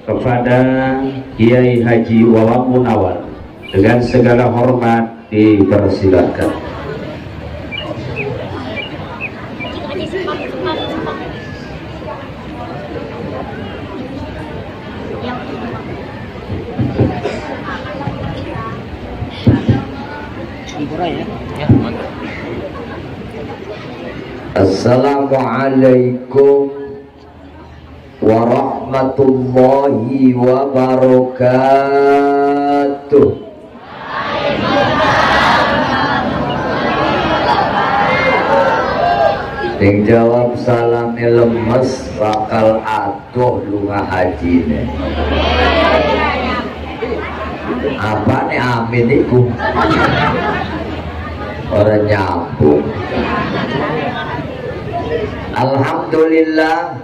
kepada Kiai Haji Wawan Munawar dengan segala hormat dipersilakan. Assalamualaikum warahmatullahi wabarakatuh. Yang jawab salamnya lemes bakal atuh lunga hajine. Apa nih amin iku? Orang nyambung. Alhamdulillah.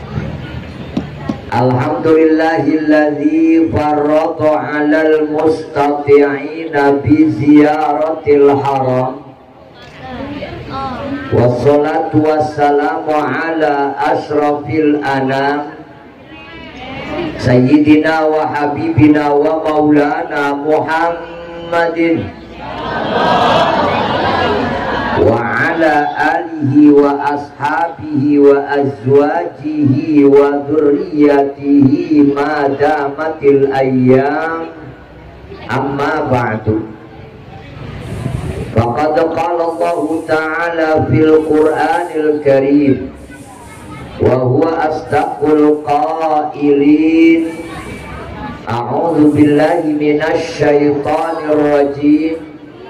Alhamdulillahilladzi farrata 'alal mustati'ina bi ziyaratil haram. Wassalatu wassalamu ala asyrafil anam Sayyidina wa habibina wa maulana Muhammadin wa ala alihi wa ashabihi wa azwajihi wa dhurriyyatihi ma damatil ayyam amma ba'du. Faqad qala Allah ta'ala fil Qur'anil Karim wa huwa asdaqul qailin. A'udzu billahi minasy syaithanir rajim.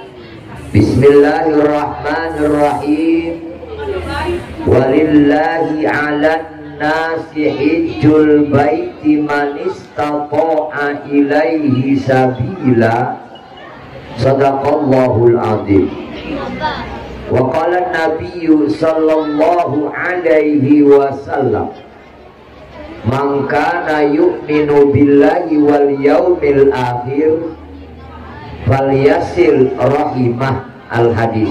Bismillahirrahmanirrahim. Walillahi 'alan nasi hijjul baiti man istata'a ilaihi sabila. Sadaqallahul azim. Wa qala an-nabiyyu sallallahu alaihi wasallam, man kana yu'minu billahi wal yaumil akhir falyasil rahimah. Al-hadis.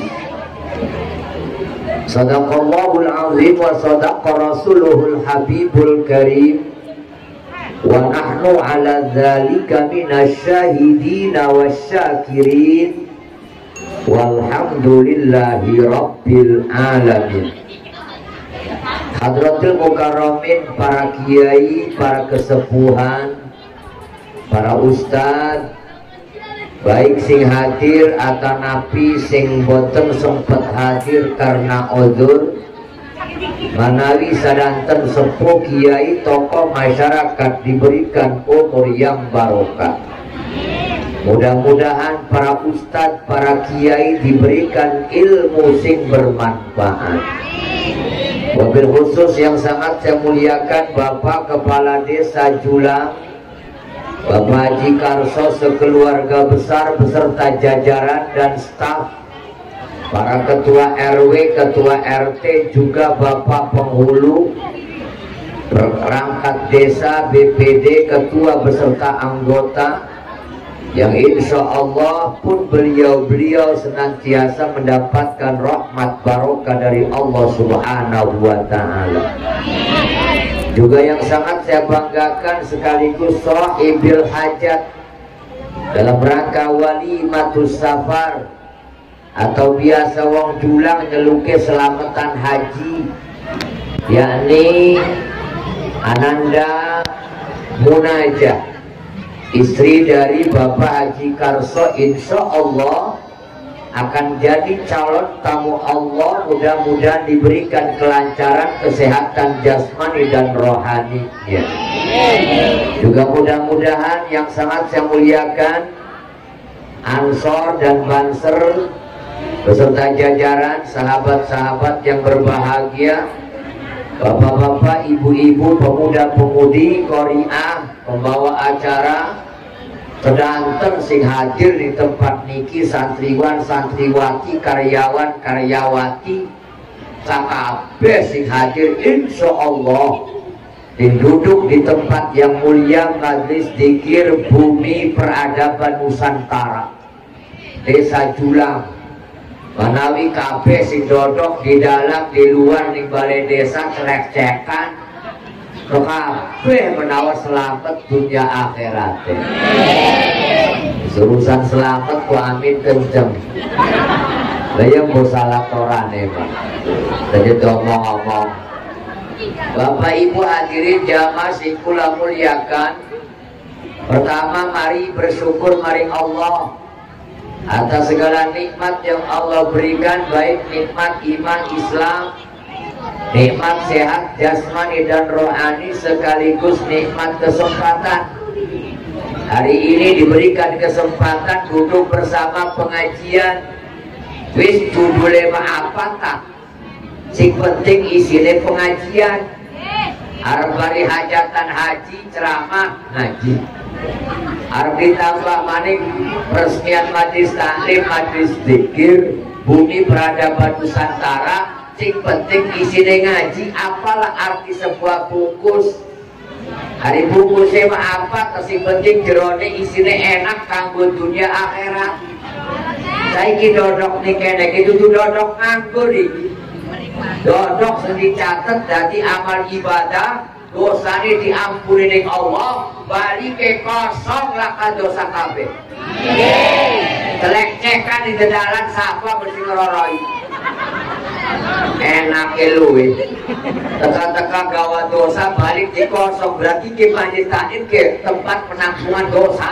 Sadaqallahul azim wa sadaqa rasuluhul habibul karim wa nahnu ala dzalika minasyahidina wasyakirin walhamdulillahi rabbil alamin. Hadratul mukarramin, para kiai, para kesepuhan, para ustadz, baik sing hadir atau napi sing boten sempet hadir karena udzur, manawi sadanten sepuh kiai tokoh masyarakat diberikan umur yang barokah. Mudah-mudahan para ustadz, para kiai diberikan ilmu sing bermanfaat. Wabil khusus yang sangat saya muliakan Bapak Kepala Desa Julang, Bapak Haji Karso sekeluarga besar beserta jajaran dan staf, para ketua RW, ketua RT, juga Bapak penghulu, perangkat desa, BPD, ketua beserta anggota, yang insya Allah pun beliau-beliau senantiasa mendapatkan rahmat barokah dari Allah Subhanahu wa Ta'ala. Juga yang sangat saya banggakan sekaligus sahibil hajat dalam rangka walimatus safar atau biasa wong Julang nyeluke selamatan haji, yakni Ananda Munajah, istri dari Bapak Haji Karso, insya Allah akan jadi calon tamu Allah. Mudah-mudahan diberikan kelancaran, kesehatan jasmani dan rohani ya. Juga mudah-mudahan yang sangat saya muliakan Ansor dan Banser beserta jajaran, sahabat-sahabat yang berbahagia, bapak-bapak, ibu-ibu, pemuda-pemudi, qori'ah, pembawa acara, sedanten sing hadir di tempat niki, santriwan, santriwati, karyawan, karyawati, sakabeh sing hadir insya Allah duduk di tempat yang mulia, Majelis Dzikir Bumi Peradaban Nusantara Desa Julang. Manawi kabeh sing dodok di dalam, di luar, di balai desa, celek-cekan kabeh menawa selamat dunia akhirat. Urusan selamat ku amin kenceng. Lah ya mbok salah torane, Pak. Dadi ngomong-ngomong. Bapak Ibu hadirin jamaah sing kula muliakan. Pertama mari bersyukur maring Allah atas segala nikmat yang Allah berikan, baik nikmat iman Islam, nikmat sehat jasmani dan rohani, sekaligus nikmat kesempatan. Hari ini diberikan kesempatan duduk bersama pengajian. Wis judulnya apa tak? Sing penting isinya pengajian. Arep bari hajatan haji, ceramah ngaji. Arep ditambah maning peresmian majlis taklim, majlis zikir, bumi peradaban Nusantara. Sing penting isinya ngaji. Apalah arti sebuah bungkus? Hari bungkusnya apa? Sing penting jerone isinya enak kanggo dunia akhirat. Saiki dodok nih kene itu tuh dodok nganggur iki. Dodok sing dicatet dadi amal ibadah, dosane diampuni ning Allah, bali ke kosong laka dosa kabeh. Celek-cekan di dalan sapa mesti ngroroi. Enake luwe. Teka-teka gawa dosa balik di kosong, berarti ke majlis taklim ke tempat penampungan dosa.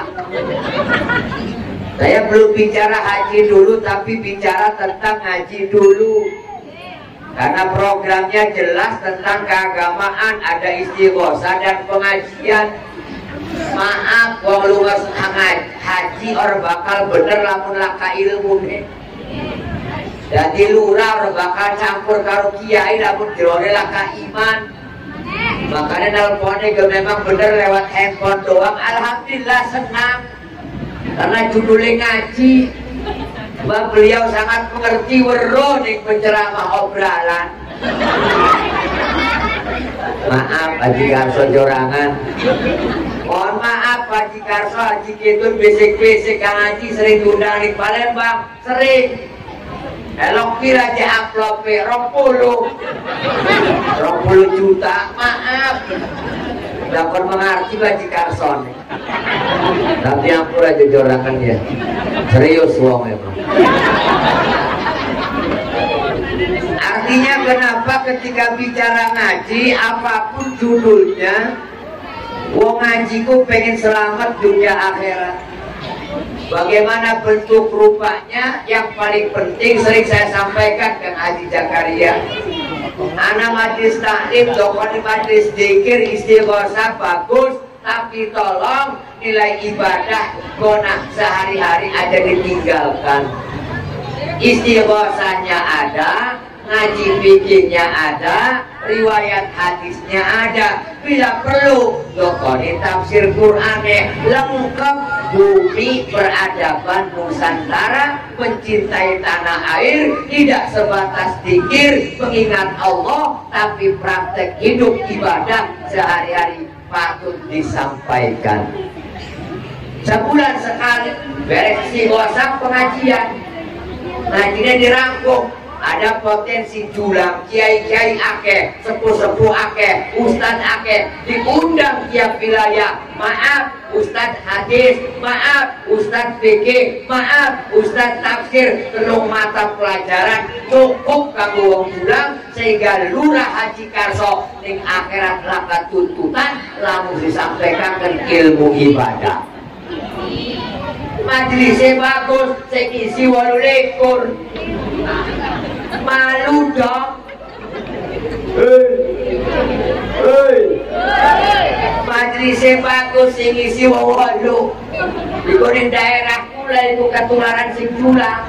Saya belum bicara haji dulu, tapi bicara tentang haji dulu. Karena programnya jelas tentang keagamaan, ada istighosah dan pengajian. Maaf, wong luwes haji orang bakal bener lamun laka ilmu deh. Jadi lurah orang bakal campur karo kiai lamun jerone laka iman. Makanya nelponnya memang bener lewat handphone doang. Alhamdulillah senang. Karena judulnya ngaji, bahwa beliau sangat mengerti weruh ning penceramah obrolan. Maaf Haji Karso jorangan. Mohon maaf Haji Karso, Haji Ketun besek-besek Kang Haji sering diundang di Palembang, sering. Elok kira aja upload 20 juta, maaf. Dapat mengerti Haji Karso nih. Tapi ampun aja jorangan ya. Serius wong emang. Artinya kenapa ketika bicara ngaji, apapun judulnya, wong ngajiku pengen selamat dunia akhirat. Bagaimana bentuk rupanya, yang paling penting sering saya sampaikan ke Haji Zakaria. Anak majlis taklim, dokter majlis zikir, istighosah bagus, tapi tolong nilai ibadah konah sehari-hari aja ditinggalkan. Istighosahnya ada, ngaji fikihnya ada, riwayat hadisnya ada. Bila perlu dokoni tafsir Qur'annya lengkap. Bumi peradaban Nusantara, mencintai tanah air, tidak sebatas zikir mengingat Allah, tapi praktek hidup ibadah sehari-hari patut disampaikan. Sebulan sekali beres istighosah pengajian, ngajinya dirangkum. Ada potensi julang, kiai-kiai akeh, sepuh-sepuh akeh, ustad akeh, diundang tiap wilayah. Maaf, ustad hadis, maaf, ustad fikih, maaf, ustad tafsir, telung mata pelajaran cukup kanggo wong julang, sehingga lurah Haji Karso ning akhirat laka tuntutan lamun disampaikan ilmu ibadah. Majelisnya bagus, sing isi 28. Malu dong. Majelisnya bagus, sing isi 8. Di daerah kula itu ketularan sing julang.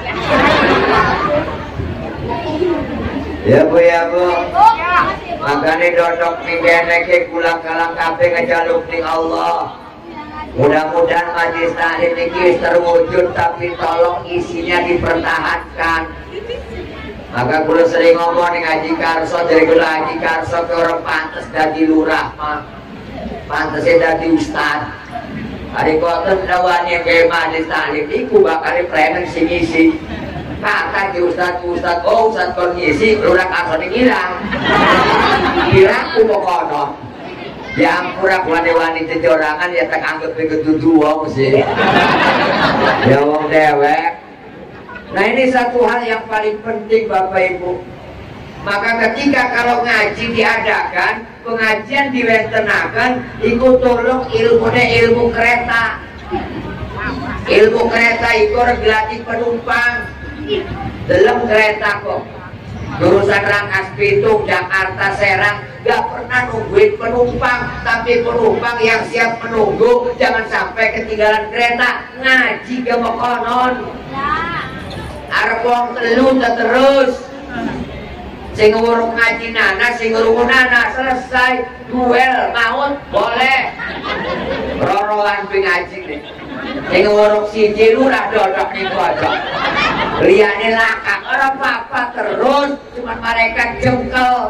Ya Bu, ya Bu. Makanya dodok ning kene ke kula kalang kabeh ngejaluk ning Allah. Mudah-mudahan majlis taklim ini terwujud, tapi tolong isinya dipertahankan. Maka kula sering ngomong ning Haji Karso, dari kula Haji Karso ke orang pantes dadi lurah mah, pantesnya dadi ustad. Hari koten dawane ke majlis taklim iku bakal premen sing isi. Kakak di ustad, oh ustad kon ngisi, lurah Karso ning ilang. Kira aku mau kono. Ya ampura wani-wani cecorangan ya tak anggap kedudu wong sih. Ya wong dewek. Nah ini satu hal yang paling penting Bapak Ibu. Maka ketika kalau ngaji diadakan, pengajian diwentenakan, ikut tolong ilmu kereta. Ilmu kereta itu regulasi penumpang dalam kereta kok. Jurusan Rangkas Bitung, Jakarta, Serang gak pernah nungguin penumpang, tapi penumpang yang siap menunggu jangan sampai ketinggalan kereta. Ngaji gak mau konon arep wong telu terus sing ngurung ngaji nana, sing ngurung nana selesai duel maut boleh roroan ngaji nih. Sing ngurung siji lurah dodok niku aja. Liyane lakak ora apa-apa terus, cuma malaikat jengkel.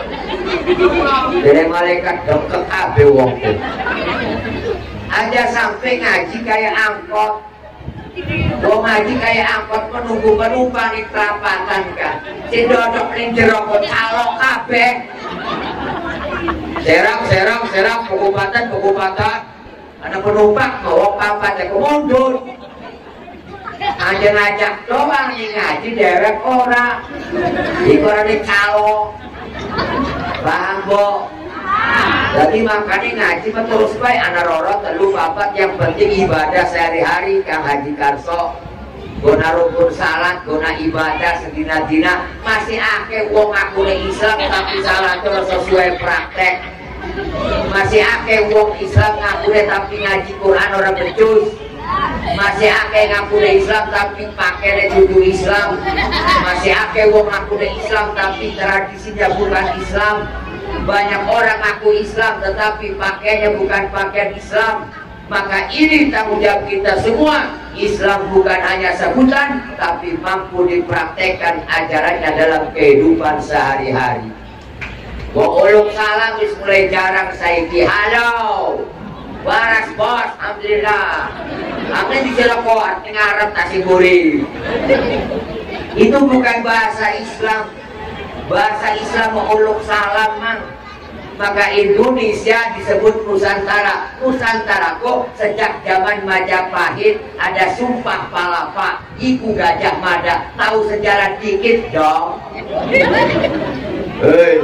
Jadi malaikat jengkel kabeh wong. Aja sampai ngaji kayak angkot. Wong ngaji kayak angkot menunggu penumpang di perapatan kan. Si dodok ning jero kok calok kabeh. Serang pengobatan. Ada penumpang bawa papat ya mundur. Aja ngajak doang nih ngaji derek ora. Iku ora calo. Paham, Bo? Jadi makanya ngaji terus bae anak roro telu papat yang penting ibadah sehari-hari Kang Haji Karso. Guna rukun salat, guna ibadah sedina-dina masih akeh wong ngakune Islam tapi salat terus sesuai praktek. Masih akeh wong Islam ngakune tapi ngaji Quran ora becus. Masih akeh ngakune Islam tapi pakainya dudu Islam. Masih akeh wong ngakune Islam tapi tradisinya bukan Islam. Banyak orang ngaku Islam tetapi pakainya bukan pakaian Islam. Maka ini tanggung jawab kita semua. Islam bukan hanya sebutan tapi mampu dipraktekkan ajarannya dalam kehidupan sehari-hari. Wong salam wis mulai jarang saiki. Halo. Waras bos, alhamdulillah. Amin di Cilegon ngarep Tasiguri. Itu bukan bahasa Islam. Bahasa Islam uluk salam man. Maka Indonesia disebut Nusantara. Nusantara kok sejak zaman Majapahit ada Sumpah Palapa, Iku Gajah Mada. Tahu sejarah dikit dong. Hei.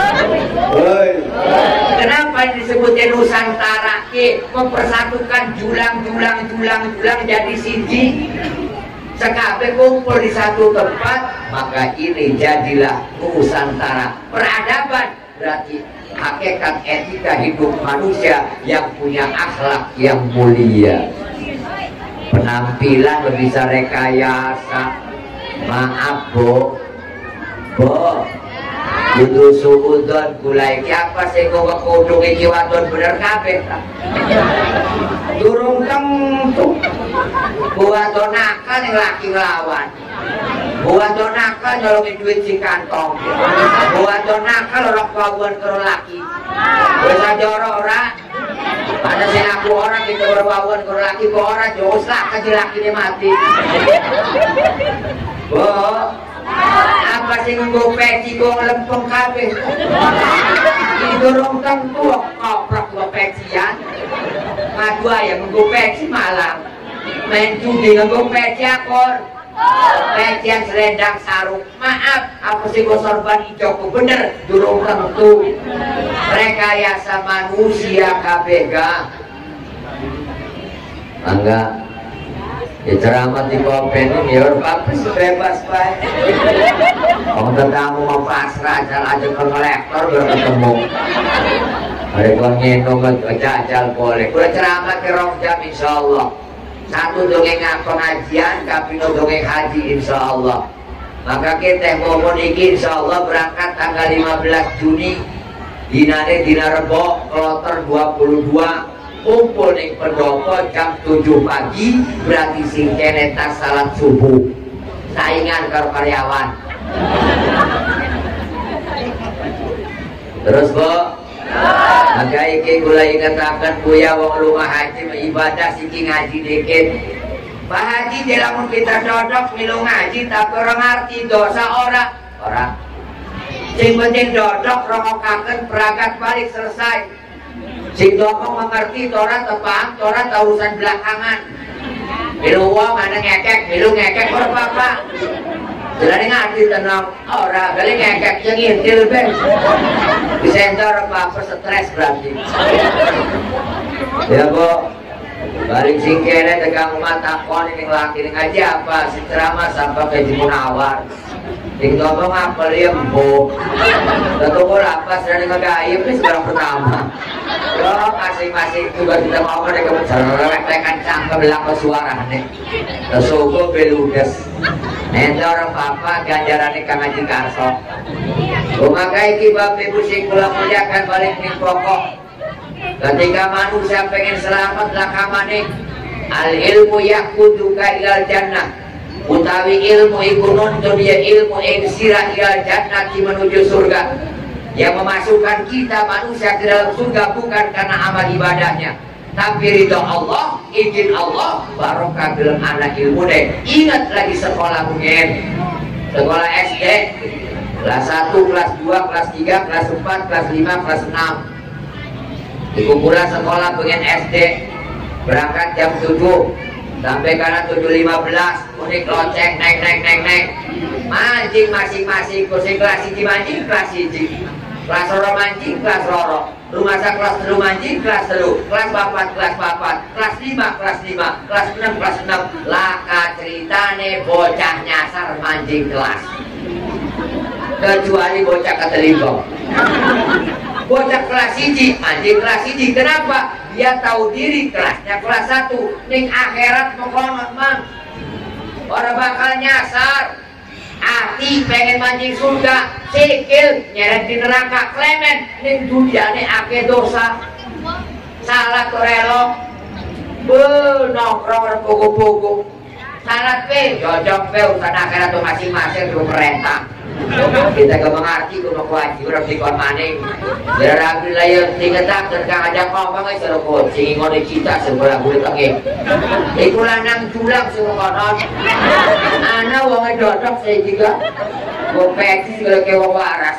Kenapa disebutnya Nusantara? Mempersatukan julang jadi siji. Sekabe kumpul di satu tempat, maka ini jadilah Nusantara. Peradaban berarti hakikat etika hidup manusia yang punya akhlak yang mulia. Penampilan bisa rekayasa. Maaf Bo, kudu suudon gulai apa sih kok kudung iki wadon bener kabeh ta. Durung tentu. Buat nakal yang laki ngelawan. Buat nakal nyolongin duit si kantong. Buat nakal orang kawan ke laki. Bisa jorok ora. Ada sih aku orang kita berbawan ke laki ke orang jauh lah kasih laki dia mati. Bo, apa sih nggo peci kok lempeng kabeh. Ini dorong tentu koprak go pecian. Ngadu ayam nggo peci malang. Main judi nggo peci akor. Pecian selendang sarung. Maaf, apa sih go sorban hijau bener dorong tentu. Rekayasa manusia KBG. Enggak. Ya ceramah di kopen ini ya papis bebas baik. Kamu tetamu mau pasrah aja kolektor baru ketemu. Ada gua ngendong jajal boleh. Gua ceramah ke rong jam insyaallah. Satu dongeng pengajian, kapino dongeng haji insyaallah. Maka kita mau niki insyaallah berangkat tanggal 15 Juni. Dinane dina Rebo kloter 22. Kumpul ning pendopo jam 7 pagi berarti sing kene tas salat subuh saingan karo karyawan. Terus Bo maka iki kula ingetaken Buya wong lunga haji ibadah siki ngaji dikit. Pak Haji lamun kita dodok milu ngaji tapi orang ngerti dosa ora sing penting dodok rongokaken peragat balik selesai. Sing ngomong mengerti tora tepang, tora urusan belakangan. Bilu wong ana ngekek, bilu ngekek ora apa-apa. Jelane ngerti tenang, ora kali ngekek yang ngintil ben. Disenter apa stres berarti. Ya kok balik singkene tegang mata kon ning laki ning aja apa si ceramah sampai ke Munawar. Sing ngomong apa lembo. Tentu ora apa sedang ngagaib ini sekarang pertama. Yo masing-masing juga kita ngomong dengan mencerewetkan cangkem belakang suara nih. Tesugo beludes. Ente orang papa ganjarannya Kang Haji Karso. Umakai kibab ibu sing kula muliakan balik ning pokok. Ketika manusia pengen selamat lakamane al ilmu yakuduka ilal jannah. Utawi ilmu iku nuntun dia ilmu insirah ilal jannati menuju surga. Yang memasukkan kita manusia ke dalam surga bukan karena amal ibadahnya, tapi ridho Allah, izin Allah, barokah dalam anak ilmu deh. Ingat lagi sekolah mungkin sekolah SD kelas 1, kelas 2, kelas 3, kelas 4, kelas 5, kelas 6. Iku pula sekolah pengen SD berangkat jam 7 sampai karena 7.15 unik lonceng naik mancing masing-masing kursi kelas 1 mancing kelas 1 kelas roro mancing kelas roro rumah saya kelas 3 mancing kelas 3 kelas 4 kelas 4 kelas 5 kelas 5 kelas 6 kelas 6 laka ceritane bocah nyasar mancing kelas kecuali bocah ketelingkong. Bocah kelas 1 mancing kelas 1 kenapa? Dia tahu diri kelasnya kelas 1 ning akhirat mengkonon mang orang bakal nyasar hati pengen mancing surga sikil nyeret di neraka klemen ning dunia nih ake dosa salah korelok nongkrong pogo-pogo salah pe jojok pe urusan akhirat tuh masing-masing tuh perintah kita gak mengerti kuno kewajiban dikon maning biar ambil layar tinggetak dan kang ajak ngomong aja seru kucing ngode kita sebelah kulit lagi iku lanang julang suruh konon anak wongnya dodok saya juga gue peci segala kewang waras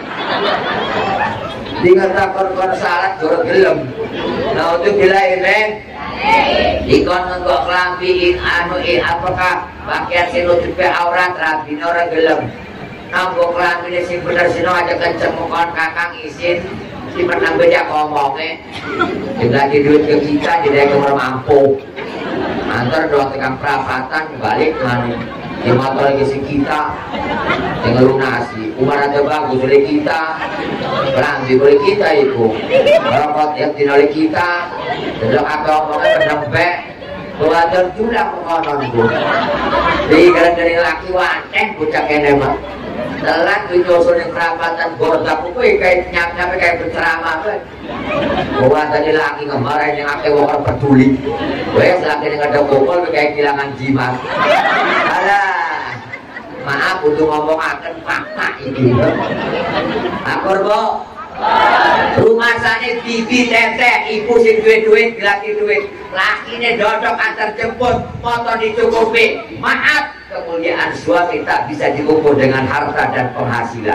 tinggetak kon salat jorok gelem nah untuk dilahirin dikon nggak kelampiin apakah pakaian sinutupi aurat rabin orang gelem nambah kelamin sing bener sino aja kenceng mukon kakang isin si menang bejak ngomongnya lagi duit ke kita jadi ke mampu antar doang tegang perapatan balik mana di motor lagi si kita yang lunasi umar aja bagus oleh kita beranggi oleh kita itu rokok yang dinoleh kita sedang apa ngomongnya pendempek buatan julang mengkonon bu jadi gara-gara laki wanteng bucak kene mah telat dijoso yang perapatan bordak itu kayak nyampe kayak berceramah bahwa tadi laki kemarin yang ake wakar peduli wes laki yang ada bokol kayak kehilangan jimat alah maaf untuk ngomong akan fakta ini akur bo rumah sana bibi tete ibu sing duit laki duit lakinya dodok antar jemput motor dicukupi maaf kemuliaan suami tak bisa diukur dengan harta dan penghasilan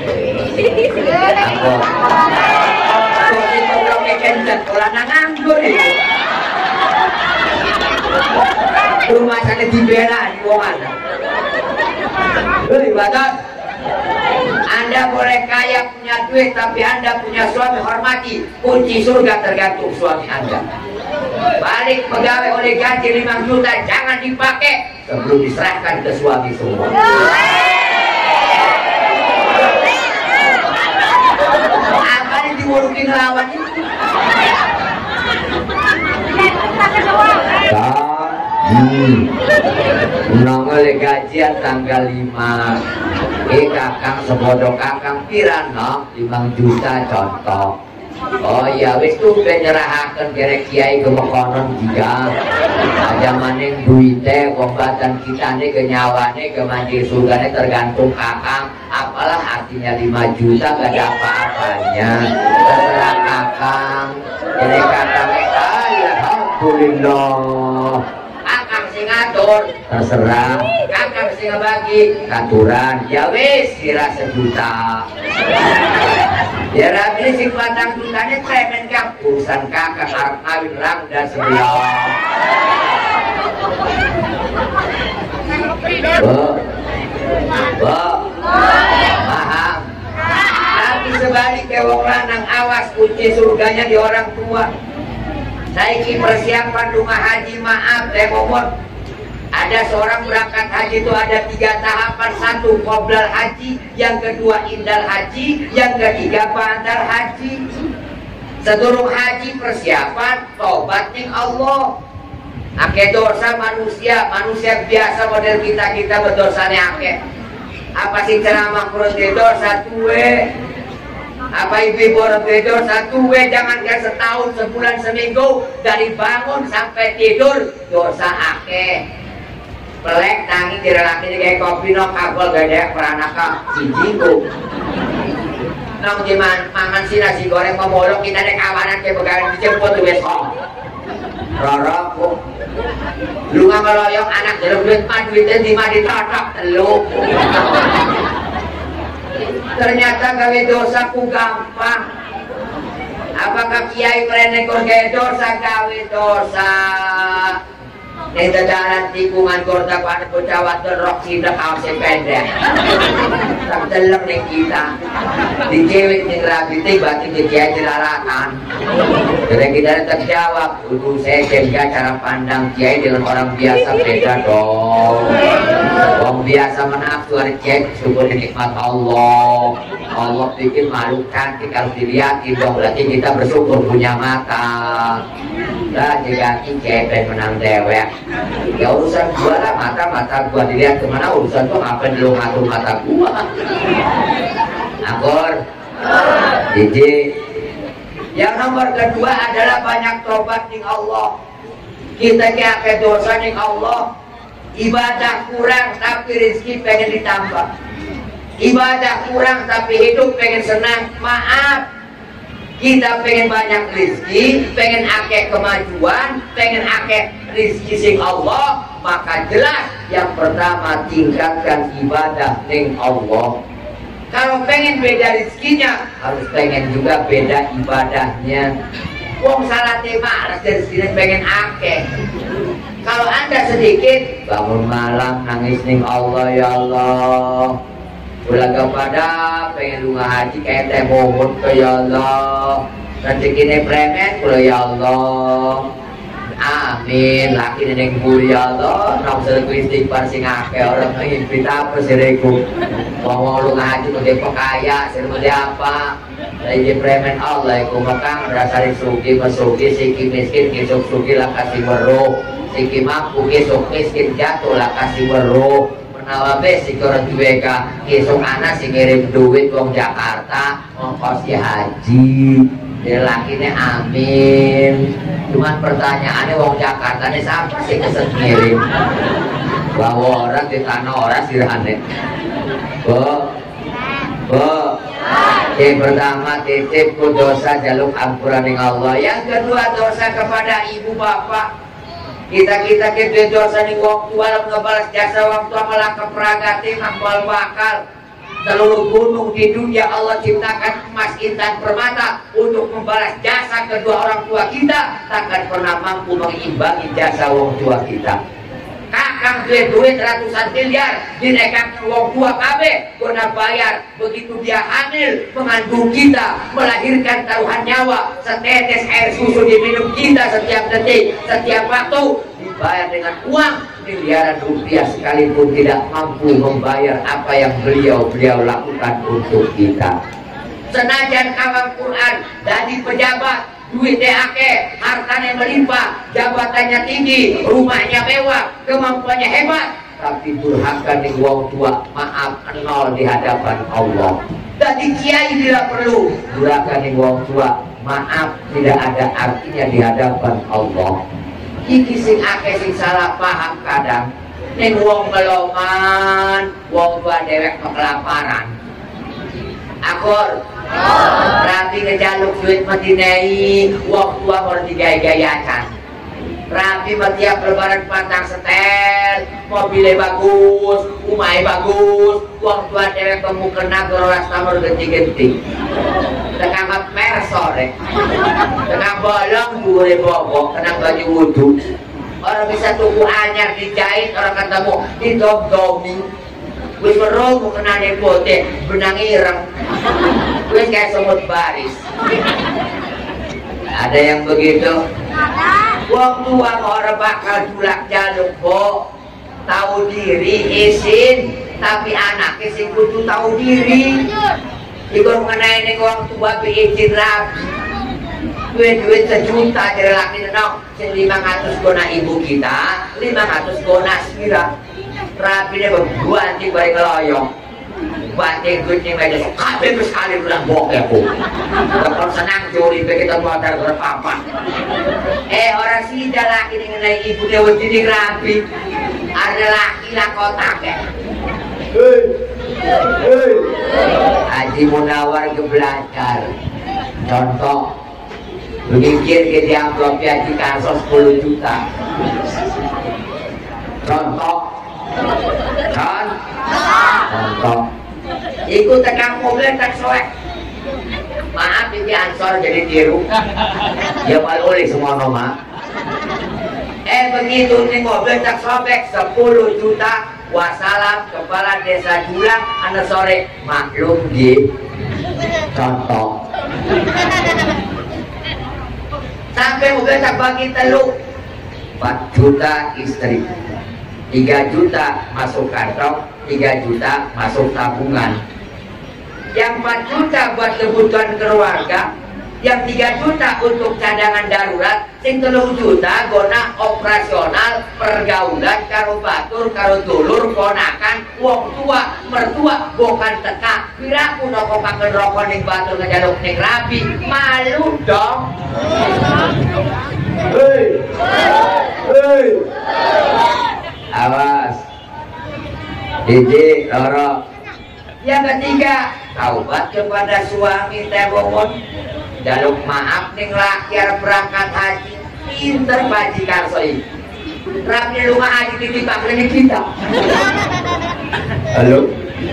aku kok diukur kekencan kalau nganggur itu rumah sana dibela di wongana batas Anda boleh kaya punya duit tapi Anda punya suami hormati kunci surga tergantung suami Anda balik pegawai oleh gaji 5 juta jangan dipakai sebelum diserahkan ke suami semua apa yang diurukin lawan itu nongol gajian tanggal 5 kakang sebodoh kakang pirano 5 juta contoh oh iya wis tuh penyerahakan kira kiai kemekonon juga aja maning duitnya kombatan kita nih kenyawane kemandir surganya tergantung kakang apalah artinya 5 juta gak ada apa-apanya terserah kakang jadi kakang alhamdulillah kakang sing ngatur terserah kakang sing ngebagi katuran ya wis kira 1 juta ya rapi sing batang jutanya kremen urusan kakak arep kawin rangda sebelah. Paham? Tapi sebaliknya wong lanang awas kunci surganya di orang tua. Saiki persiapan rumah haji, maaf momot. Ada seorang berangkat haji itu ada 3 tahapan. 1 qoblal haji, yang kedua indal haji, yang ketiga ba'dal haji. Sedurung haji persiapan tobat ning Allah. Ake dosa manusia biasa model kita berdosanya ake. Apa sih ceramah kurang dosa tuwe? Apa ibu orang dosa tuwe? Jangankan setahun, sebulan, seminggu, dari bangun sampai tidur dosa ake. Pelek tangi tira laki kayak kopi no kabel gede peranaka cijiku. Nong jiman mangan si nasi goreng memolok kita ada kawanan kayak begawan dijemput tuh besok. Rorok lu nggak ngeloyong anak jeruk duit mah duitnya di mah ditotok teluk. Ternyata gawe dosa ku gampang. Apakah kiai merenekor gawe dosa? Gawe dosa yang jalan tikungan gorda pada bocah wadon rok sidak kaos pendek tak telem nih kita di cewek nih rapi tiba-tiba di kiai jelalatan. Jadi kita terjawab dulu saya jaga cara pandang kiai dengan orang biasa beda dong. Orang biasa menafsir kiai syukur nikmat Allah. Allah bikin makhluk cantik harus dilihatin dong, berarti kita bersyukur punya mata. Lah jika kiai pengen menang dewek, ya urusan gua lah, mata gua dilihat kemana, urusan tuh ngapain lu ngatur mata gua. Akor jadi yang nomor kedua adalah banyak tobat ning Allah. Kita kayak dosa ning Allah, ibadah kurang tapi rezeki pengen ditambah, ibadah kurang tapi hidup pengen senang. Maaf, kita pengen banyak rezeki, pengen akeh kemajuan, pengen akeh rezeki sing Allah, maka jelas yang pertama tingkatkan ibadah ning Allah. Kalau pengen beda rezekinya, harus pengen juga beda ibadahnya. Wong salah tema, rezekinya pengen akeh. Kalau Anda sedikit, bangun malam nangis ning Allah, ya Allah. Ulah kepada pengen lunga haji kayak teh mohon ke ya Allah. Rezekine premen kula ya Allah. Amin. Laki ning mburi ya Allah. Nang sering istighfar sing akeh ora ngimpi apa sireku. Wong lunga haji kok kaya, sing apa? Iki premen Allah iku makang rasane sugi masugi siki miskin kisuk sugi lah kasih weruh. Siki mampu kisuk miskin jatuh lah kasih weruh. Nawabe si orang duweka esok anak si ngirim duit wong Jakarta ongkos haji dia lakinya amin. Cuman pertanyaannya wong Jakarta ini siapa sih keset ngirim bahwa orang di tanah orang sirane yang pertama titip ku dosa jaluk ampunan Allah. Yang kedua dosa kepada ibu bapak. Kita ke dosa nih wong tua lalu ngebalas jasa wong tua malah keperagati makbal bakal. Seluruh gunung di dunia Allah ciptakan emas intan permata untuk membalas jasa kedua orang tua kita, takkan pernah mampu mengimbangi jasa wong tua kita. Kakang duit ratusan miliar dinaikan wong tua kabe guna bayar, begitu dia hamil mengandung kita, melahirkan taruhan nyawa, setetes air susu diminum kita setiap detik, setiap waktu, dibayar dengan uang miliaran rupiah sekalipun tidak mampu membayar apa yang beliau lakukan untuk kita. Senajan kawal Quran dari pejabat duitnya akeh, hartanya melimpah, jabatannya tinggi, rumahnya mewah, kemampuannya hebat, tapi durhaka ning wong tua, maaf nol di hadapan Allah. Jadi kiai bila perlu durhaka ning wong tua, maaf tidak ada artinya di hadapan Allah. Iki sing akeh sing salah paham kadang ning wong meloman, wong tua dewek kelaparan. Akor berarti ngejaluk duit madinai wong tua mau digaya-gayakan. rapi tiap lebaran patang setel, mobilnya bagus, rumahnya bagus, uang tua cewek kamu kena gerolas tamur genti-genti. Tengah merah sore, tengah bolong gue bobok, kena baju wudhu. Orang bisa tuku anyar dijahit, orang ketemu didom-domi. Wis merong mau kena nepote, benang ireng. Wis kayak semut baris. Ada yang begitu? Wong tua orang bakal julak jaluk kok, tahu diri izin, tapi anaknya sing kudu tahu diri. Ikut mengenai nih wong tua izin rapi, duit sejuta dari laki nenok, sing 500 gona ibu kita, 500 gona sepira. Rapi nih berdua anti bareng ngeloyong. Banting duitnya meja kabel sekali bilang bokeh aku. Kalau senang curi kita motor berpapan. Orang sih dah laki dengan ibu dia wajib rapi. Ada laki lah kotak ya. Haji Munawar ke belajar. Contoh, berpikir ke dia amplop Haji Karso 10 juta. Contoh. Ikut tekan mobil tak soek. Maaf ini ansor jadi tiru. Ya malu oleh semua nama. Begitu nih mobil tak sobek 10 juta. Wassalam kepala desa Julang anda sore maklum di contoh. Sampai mobil tak bagi teluk 4 juta istri, 3 juta masuk kantong, 3 juta masuk tabungan. Yang 4 juta buat kebutuhan keluarga, yang 3 juta untuk cadangan darurat, sing 3 juta guna operasional pergaulan karo batur karo dulur ponakan wong tua mertua bukan teka piraku noko pakai rokok ning batur ngejaluk ning rapi malu dong. Hei awas Didi loro. Yang ketiga, taubat kepada suami tebongon, jaluk maaf ning lakyar berangkat haji, pinter Haji Karso ini. Rapi rumah haji titip ini kita. Halo.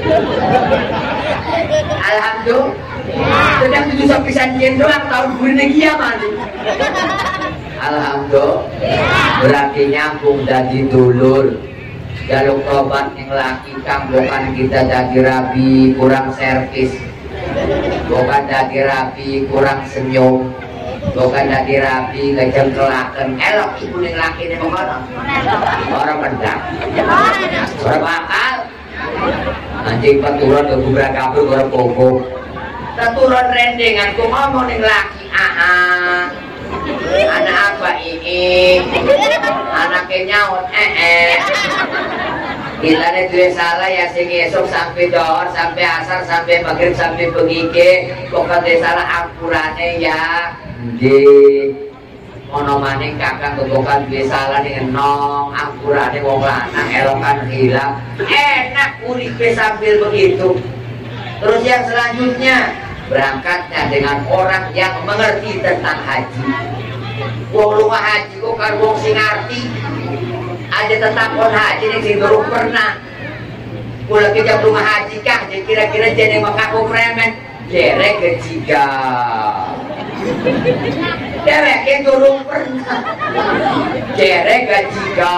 Alhamdulillah. Sedang 7 pisan yen doang tahun bulan kiamat. Alhamdulillah. Berarti nyambung dari dulur. Jaluk tobat yang laki kang bukan kita dagi rapi kurang servis, bukan dagi rapi kurang senyum, bukan dagi rapi ngejengkelaken elok ibu yang laki ini mengono orang pendang orang bakal anjing peturun ke gubrak kabel orang pokok keturun rendengan ku ngomong yang laki anak apa ini anaknya nyaut kita nih dua salah ya sing esok sampai dohor sampai asar sampai maghrib sampai pengike pokoknya salah ampurannya ya di monomaning kakak kebukan dua salah nih nong ampurannya wong lanang elokan hilang enak urip sambil begitu. Terus yang selanjutnya berangkatnya dengan orang yang mengerti tentang haji. Wong rumah haji kok kan wong sing ngerti. Ada tetapon haji nih sing durung pernah. Kula kejap rumah haji kang kira-kira jadi makaku premen. Jere kejiga. Jere ke durung pernah. Jere kejiga.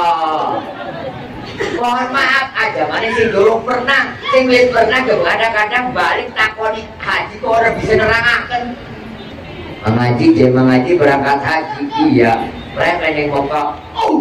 Mohon maaf aja mana sing durung pernah, sing wis pernah kadang-kadang balik takoni haji kok ora bisa nerangaken. Mengaji je mengaji berangkat haji iya, premen ning moko.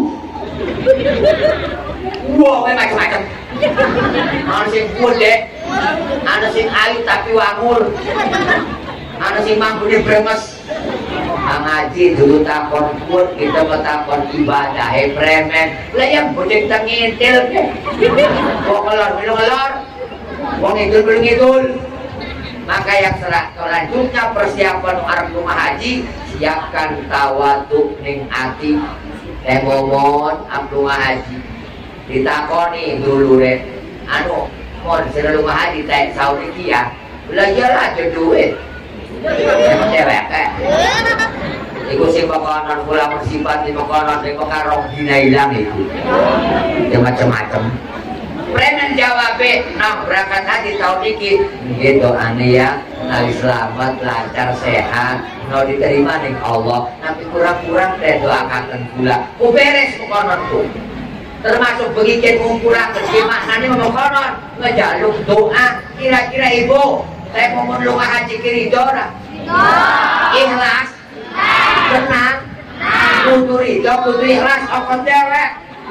Wow, macam-macam. Ana sing gede, ana sing ayu tapi wangur. Ana sing manggune bremes. Ngaji dulu takon pun kita takon ibadah premen lah yang bodeng tengintil ke kok ngelor belum ngelor kok ngidul belum ngidul. Maka yang selanjutnya persiapan arep rumah haji siapkan tawaduk ning ati ngomong arep rumah haji ditakoni dulu deh anu mon sira rumah haji tak saudi iki ya lah iyalah ada duit emang cewek Iku sing makanan kula bersifat di makanan sing makarong dina ilang itu. Ya macam-macam. Premen jawab, nah berangkat haji tahun ini gitu aneh ya, nali selamat, lancar, sehat, mau diterima nih Allah. Tapi kurang-kurang teh doakan pula, beres makanan tuh. Termasuk begitu kurang kecimah nanti mau konon ngejaluk doa. Kira-kira ibu, saya mau menluka haji kiridora, ikhlas, tenang, kudu ridho, kudu ikhlas, okon dewek.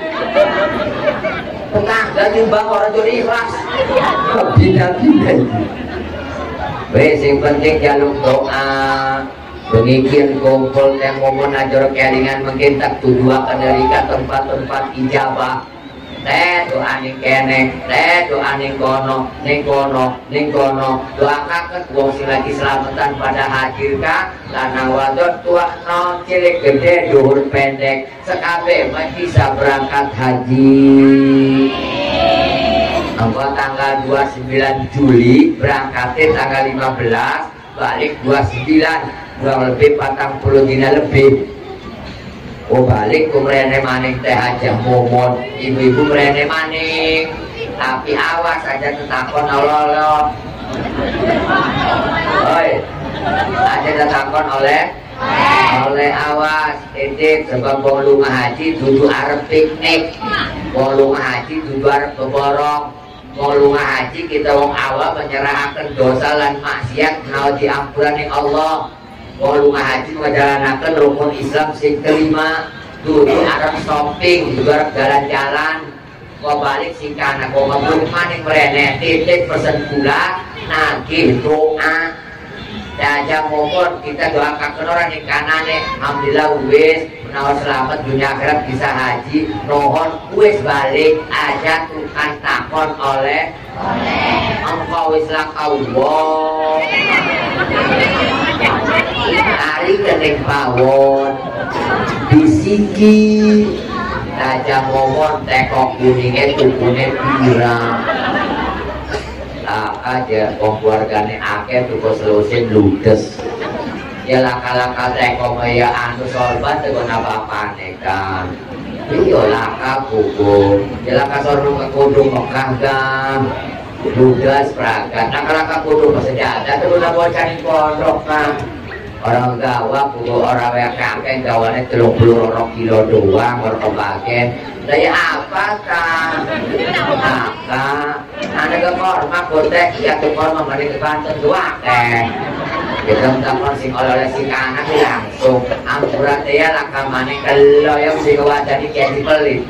Tetangga nyumbang orang jadi ikhlas. Bina-bina. Wes yang penting jaluk doa. Pengikir kumpul yang momen ajar kelingan mungkin tak tujuan dari tempat-tempat ijabah. Teh doa ning kene, teh doa ning kono, ning kono, ning kono. Doakan wong sing lagi selamatan pada hadir ka, lana wadon tua no cilik gede dhuwur pendek, sekabe bisa berangkat haji. Engko tanggal 29 Juli berangkatnya tanggal 15, balik 29. Kurang lebih 40 dina lebih. Oh balik ku mrene maning teh aja momon, ibu-ibu mrene maning. Tapi awas aja tetakon Allah. Oi. Aja tetakon oleh awas. Titik sebab wong lunga haji dudu arep piknik. Wong lunga haji dudu arep beborong. Wong lunga haji kita wong awak menyerahkan dosa lan maksiat mau diampunan ning Allah. Wong lunga haji menjalankan rukun Islam sing kelima, dulu arep shopping, juga arep jalan-jalan. Kau balik sing kana kau ngeblok maning mrene titik pesen gula, nagih doa. Daja mohon kita doakan orang yang kanane, alhamdulillah wis menawa selamat dunia akhirat bisa haji. Mohon wis balik aja tukang takon oleh engkau wis lak Allah. Hari kening pawon bisiki aja momon tekok kuningnya tukune pirang aja wong keluargane akeh tuku selusin ludes ya laka-laka tekok ya anu sorban tegon apa-apane kan iya laka buku ya laka sorban ke kudung Mekah kan ludes peragat laka-laka kudung sejadah terus lah bocanin pondok kan orang gawa kudu orang yang kakek gawane 32 kilo doang orang bagian daya apa kan apa ada ke korma kotek ya ke korma mari ke Banten dua kita telepon sing oleh si anak langsung ampuran dia laka maning kalau yang si kawajan ini kayak dipelit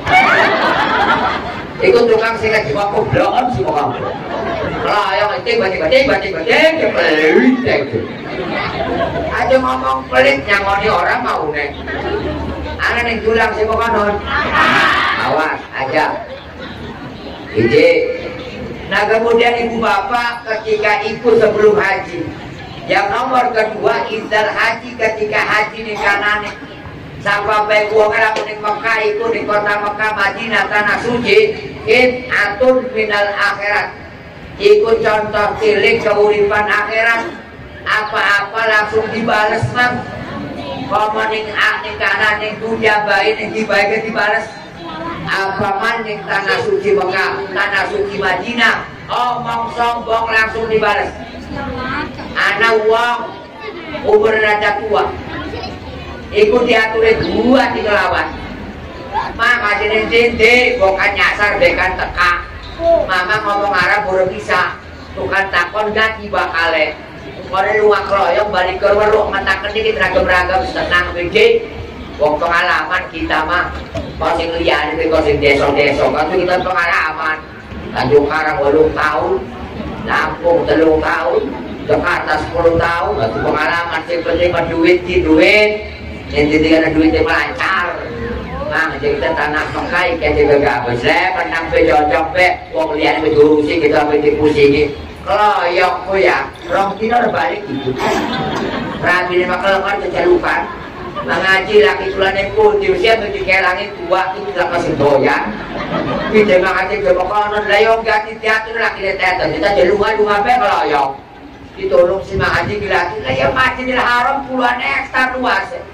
ikut tukang sing lagi waktu blon si kamu lah yang batik dipelit aja ngomong pelit nyangoni orang mau nih anak yang julang sih konon awas aja ide. Nah kemudian ibu bapak ketika ikut sebelum haji yang nomor kedua izdal haji ketika haji di kanane sampai gua kalau di Mekah ikut di kota Mekah Madinah tanah suci in atun minal akhirat ikut contoh cilik keuripan akhirat apa-apa langsung dibales man kalau ning kanan ning dunia baik ning dibaik dibales apa man ning tanah suci Mekah tanah suci Madinah omong sombong langsung dibales anak uang umur rada tua ikut diatur dua di ngelawan maka jenis jende bukan nyasar bekan teka mama ngomong Arab baru bisa tukang takon ganti bakale orang luar keroyok balik ke rumah lu matakan dikit ragam-ragam tenang begini wong pengalaman kita mah kosing lian itu kosing desok-desok kan kita pengalaman Tanjung Karang 8 tahun Lampung 3 tahun Jakarta 10 tahun itu pengalaman sih penting duit di duit yang tidak ada duit yang lancar nah jadi kita tanah pakai kayak juga gak habis saya pernah cocok be wong lian bejurusi kita pusing keloyokku ya rong dino balik gitu rabi ini bakal kan kejalupan mengaji laki tulane putih usia tuh langit tua itu lah kasih doyan kita mengaji ke makanan layong ganti teater laki teater kita jelungan-lungan be keloyok ditolong si mengaji laki layong mati di haram puluhan hektar luas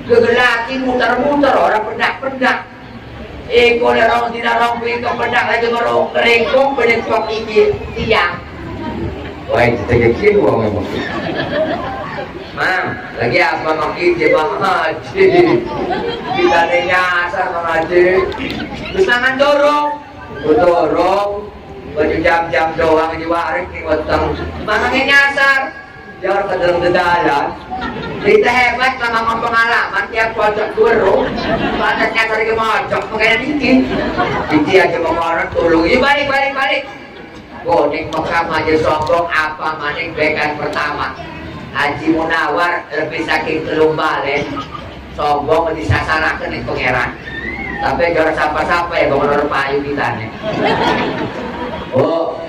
Gegelaki muter-muter orang pendak-pendak. Eko lerong dina rong pintu pendak lagi merong kerengkong penekok iki tiang. Wah, ditegekin wong emang. Mang, lagi apa maki je Bang Haji? Kita nyasar Bang Haji. Terus tangan dorong, baju jam-jam doang di warik nih weteng. Makanya nyasar, jangan ke dalam dedalan. Kita hebat sama pengalaman tiap pojok dorong. Pada nyasar ke mojok, makanya dikit. Dikit aja mau orang tolong. Ini balik. Goning Mekah aja sombong apa maning bekan pertama. Haji Munawar lebih saking telung balen sombong disasarakan nih pangeran. Tapi jangan sampai ya bangun payu kita nih. Oh,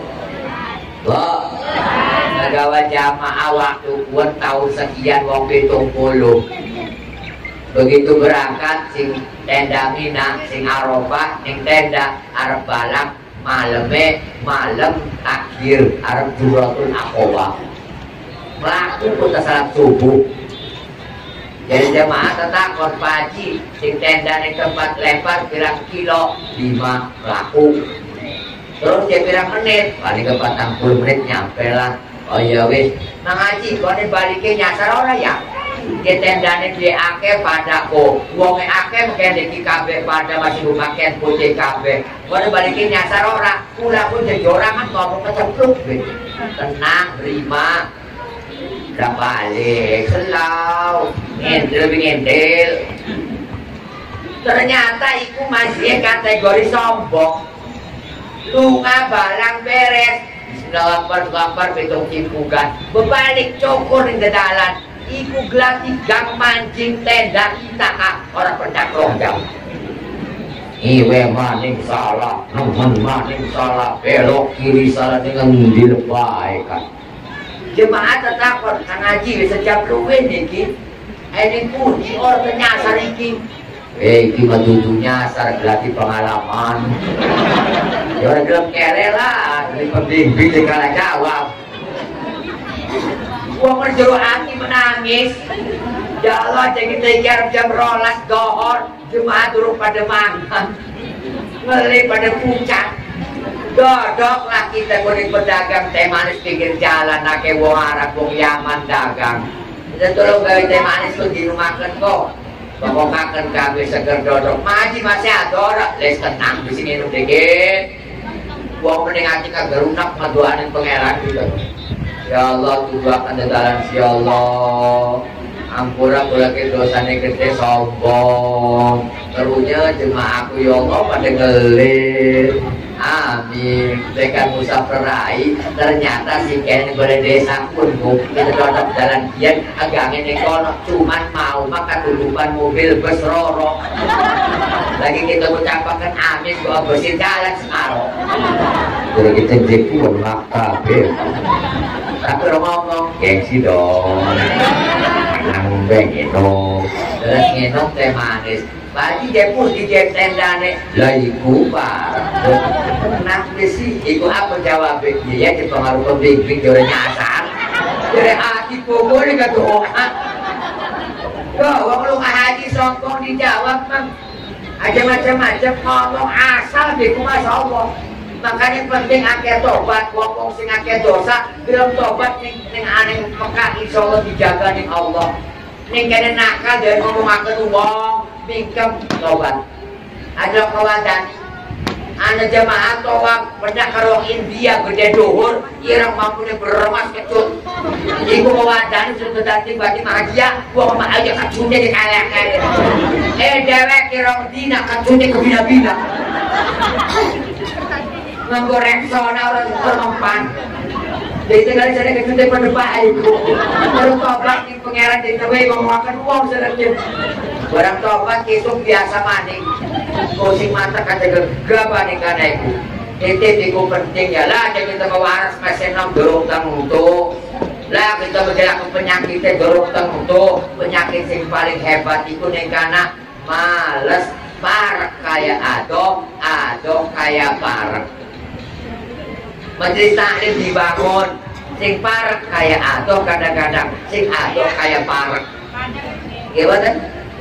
nagawa jamaah waktu kuat tahun sekian wong 70. Begitu berangkat sing tenda Mina, sing Arafah, sing tenda Arab Balak. Malam akhir Arab Juratul Aqobah melaku kita salat subuh. Jadi jemaah tetap korpaji sing tenda di tempat lebar pirang kilo 5 melaku. Terus dia pirang menit paling ke 40 menit nyampe lah. Oh ya wis ngaji kau ini baliknya nyasar orang ya. Dia tendane dia akeh pada ko wonge akeh mungkin di kabeh pada masih pakaian putih kabeh. Kalau balikin nyasar orang, pula pun jadi orang kan ngomong kecepluk, tenang, terima, udah balik, selau, ngendel. Ternyata itu masih kategori sombong. Lunga barang beres, lapar betul cipukan, berbalik cukur di dalan. Iku gelati gang mancing tenda kita orang pendak lonjang. Iwe maning salah, nemen maning salah, belok kiri salah dengan dilebaikan. Jemaah tetap ngaji setiap luwe niki. Ini puji orang nyasar iki. Iki mah dudu nyasar gelati pengalaman. Ya orang gelem kere lah, dari pembimbing di kala jawab. Wong berjero hati menangis. Ya Allah, jadi tegar jam 12 dohor, jemaah turun pada mangan, ngeli pada puncak. Dodok lah kita kuning pedagang teh manis pinggir jalan, nake wong Arab, wong Yaman dagang. Kita tolong gawe teh manis tuh di rumah makan kok. Bapak makan kabeh seger dodok, maji masih ada orang, les tenang di sini minum dikit. Wong mending hati kagak lunak maduanin pangeran gitu. Ya Allah, tujuan dalam si Allah. Ampura kula ke dosane gede sombong. Terunya jemaahku ya Allah pada ngelir. Amin. Dekan musafirai ternyata si Ken boleh desa pun kita dodok jalan kian agak ini kono cuman mau maka tutupan mobil bus roro. Lagi kita ucapkan amin gua bersih jalan sekarang. Kalau kita jepun maka tapi ngomong gengsi dong. Nambeng itu terus nginok teh manis bagi jepun di jet tendane lah iku parah kenapa sih iku apa jawab dia di pengaruh pembimbing dia nyasar dari hati pokok ini kata orang kok wong lu ngaji songkong dijawab mang aja macam-macam ngomong asal di Masya Allah. Makanya penting akeh tobat, wong sing akeh dosa, belum tobat ning aneh Mekah insyaallah dijaga ning Allah. Ning kene nakal dan ngomongaken wong mingkem tobat. Ada kawadan ana jamaah tawaf pernah karo India gede dhuwur, ireng mampune beremas kecut. Iku kawadan sudah dadi bati mahajia, wong mah aja kacune dikalahkan. Dewek ireng dina kacune kebina-bina. Menggoreng sona orang termempan. Jadi sekali saya kecuali pada baik. Baru tobat di pangeran di tewe mengeluarkan uang sedikit. Barang tobat itu biasa maning. Kosing mata kata gegabah nih karena itu. Itu penting ya lah. Jadi kita mewaras mesin nom dorong untuk. Lah kita berjalan penyakitnya dorong untuk penyakit yang paling hebat itu nih karena males parek kayak adok kayak parek. Majelis taklim dibangun sing parek kayak adoh kadang-kadang sing adoh kayak parek gimana?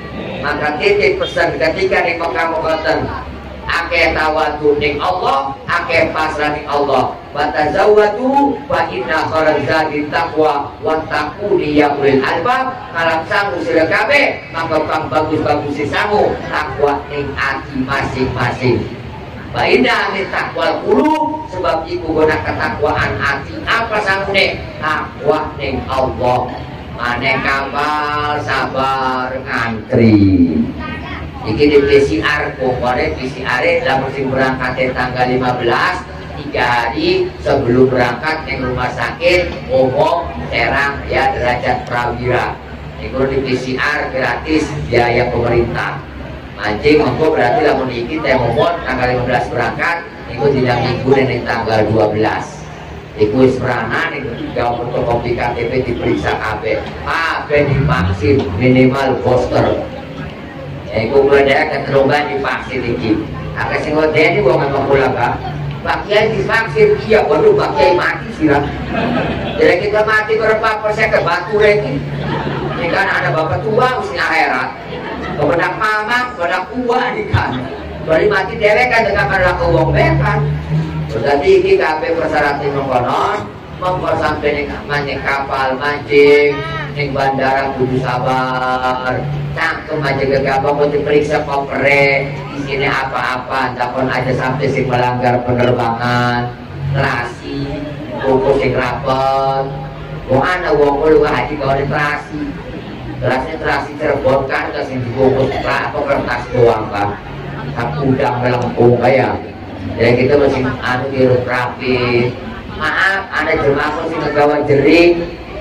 Maka titip pesan ketika ning Mekah mboten akeh tawadu ning Allah, akeh pasrah ning Allah. Wa tazawwadu fa inna khairaz zadi taqwa wa taquni ya ulil albab. Kalam sangu sira kabeh, maka kang bagus-bagus sangu takwa ning ati masing-masing. Wa inna min taqwal qulub, sebab iku guna ketakwaan ati apa sangune takwa ning Allah. Mane kapal sabar ngantri. Iki di PCR, pokoknya PCR dalam musim berangkat tanggal 15, 3 hari sebelum berangkat ke rumah sakit umum Serang ya derajat prawira. Itu di PCR gratis biaya pemerintah. Mancing monggo berarti lamun iki teh momot tanggal 15 berangkat, itu tidak minggu ning tanggal 12. Iku wis peranan iku tiga fotokopi KTP diperiksa kabeh. Divaksin minimal booster. Iku mulai keterungan divaksin iki. Akeh sing ngedeni wong emang kula Pak. Pak Kiai divaksin, iya waduh Pak Kiai mati sirah. Jadi kita mati berapa persen ke batu lagi. Ini kan ada bapak tua usia akhirat. Kebedak mama, kebedak tua di kan. Bari mati dewek kan dengan berlaku wong bekan. Berarti ini kabeh persyaratan mengkonon, monggo sampai ning mancing kapal mancing ning bandara kudu sabar. Cangkem aja ke kapal mau diperiksa kopere, isinya apa-apa, takon aja sampai sing melanggar penerbangan, terasi, buku sing rapet. Wong ana wong kulo haji kau terasi. Terasi Cirebon kan sing dibungkus apa kertas doang Pak. Tak udang melengkung kayak. Jadi kita masih anu diurut rapi. Maaf, ada jemaah masih ngegawa jering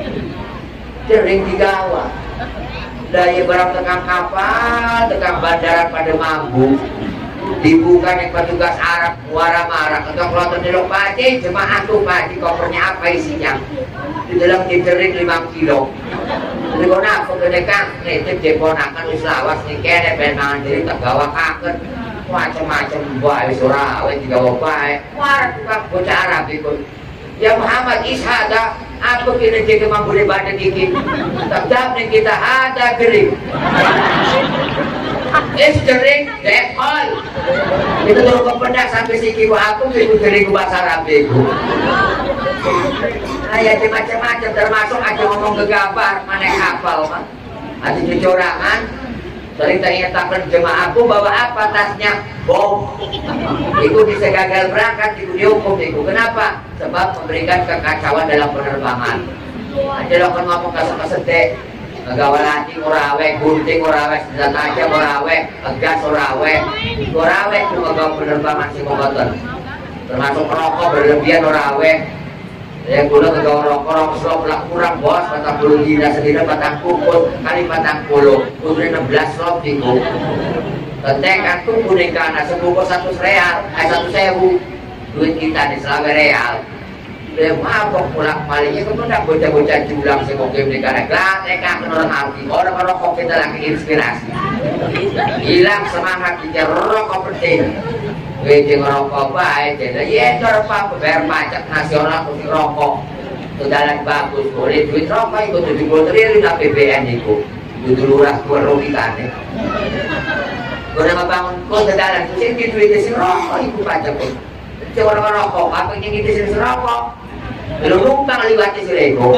digawa. Dari barang tekan kapal, tekan bandara pada mambu. Dibuka nih petugas Arab, muara marah. Untuk keluar dari Paci, jemaah tuh Paci kopernya apa isinya? Di dalam jering 5 kilo. Jadi kau nak kedekan, nih tip ponakan uslawas nih kene penangan diri tergawa kaken. Macam-macam bae surawe digawa bae. War tukang bocah Arab ikut. Ya Muhammad ishada, apa kira jadi mampu badan dikit. Tetap nih kita ada gering. Jering dekol. Itu turun ke pendak sampai sikiku aku ikut gering bahasa Arab itu. Ya macam-macam termasuk aja ngomong gegabar mana kapal mah. Ada kecorangan. Cerita nyatakan jemaahku bawa apa tasnya? Bom. Itu bisa gagal berangkat, itu dihukum itu. Kenapa? Sebab memberikan kekacauan dalam penerbangan. Aja lo kan ngomong kasar-kasar gawa lati orawe, gunting orawe, senjata aja orawe, gas orawe. Orawe itu gawa penerbangan si motor. Termasuk rokok berlebihan orawe. Ya gula gawa rokok slop lah kurang bos, 40 dina sedina batang kumpul kali batang puluh, kumpul 16 slop itu. Tenteng kan tuh kuning kana sebungkus 100 real, 1.000 duit kita di Selama real. Dia mabok pulang malingnya kemudian bocah-bocah julang si kokim di kana gelas, kan orang arti orang rokok kita lagi inspirasi. Hilang semangat kita rokok penting. Wajib ngerokok baik, jadi ya terpapar bayar pajak nasional untuk rokok. Itu jalan bagus, boleh duit rokok itu 70 triliun APBN itu. Itu lurah kerugikan ya. Gue udah bangun kota jalan, itu sih duit isi rokok itu pajak pun. Coba orang rokok, apa yang kita isi rokok? Belum numpang liwat isi lego.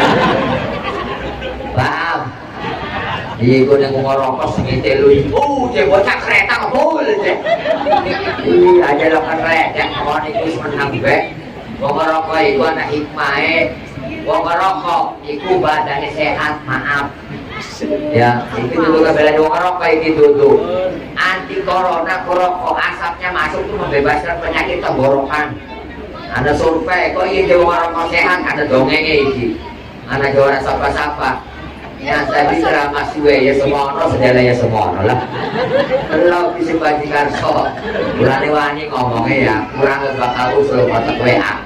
Paham? Iya, gue nengok ngerokok segitu lu. Dia bocah kereta ngepul deh. Iya, aja lo kan kereta. Kalau itu menang be. Gue ngerokok itu ada hikmahnya. Gue ngerokok itu badannya sehat, maaf. Ya, itu juga bela gue ngerokok itu tuh. Anti corona, ngerokok asapnya masuk tuh membebaskan penyakit tenggorokan. Ada survei, kok iya dia ngerokok sehat, ada dongengnya ini. Ada juara sapa-sapa. Ya tadi ceramah suwe ya semono sedela ya semono lah. Kalau bisa bajikan so, bulan wani ngomongnya ya kurang bakal usul kotak WA.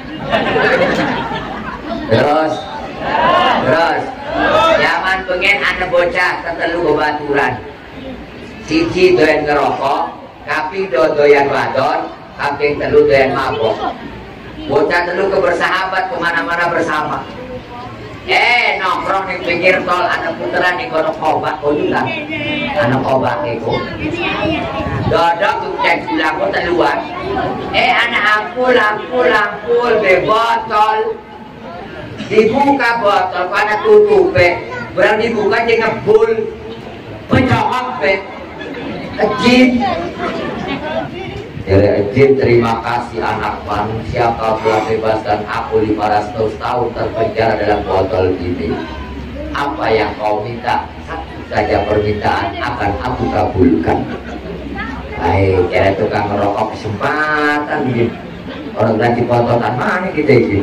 Terus, zaman pengen anak bocah ketelu bebaturan. Siji doyan ngerokok, kaping doyan wadon, kaping telu doyan mabok. Bocah telu kebersahabat kemana-mana bersama. Nongkrong di pinggir tol anak puteran di kono obat kau juga anak obat itu dodok tuh cek lampu teluar anak ampul bebotol dibuka botol pada tutup berang dibuka dia ngebul penyokok Ejin, terima kasih anak manusia, kau telah bebaskan aku 500 tahun terpenjara dalam botol ini. Apa yang kau minta, satu saja permintaan akan aku kabulkan. Baik, kira tukang merokok kesempatan gitu. Orang ganti potongan mana kita ini?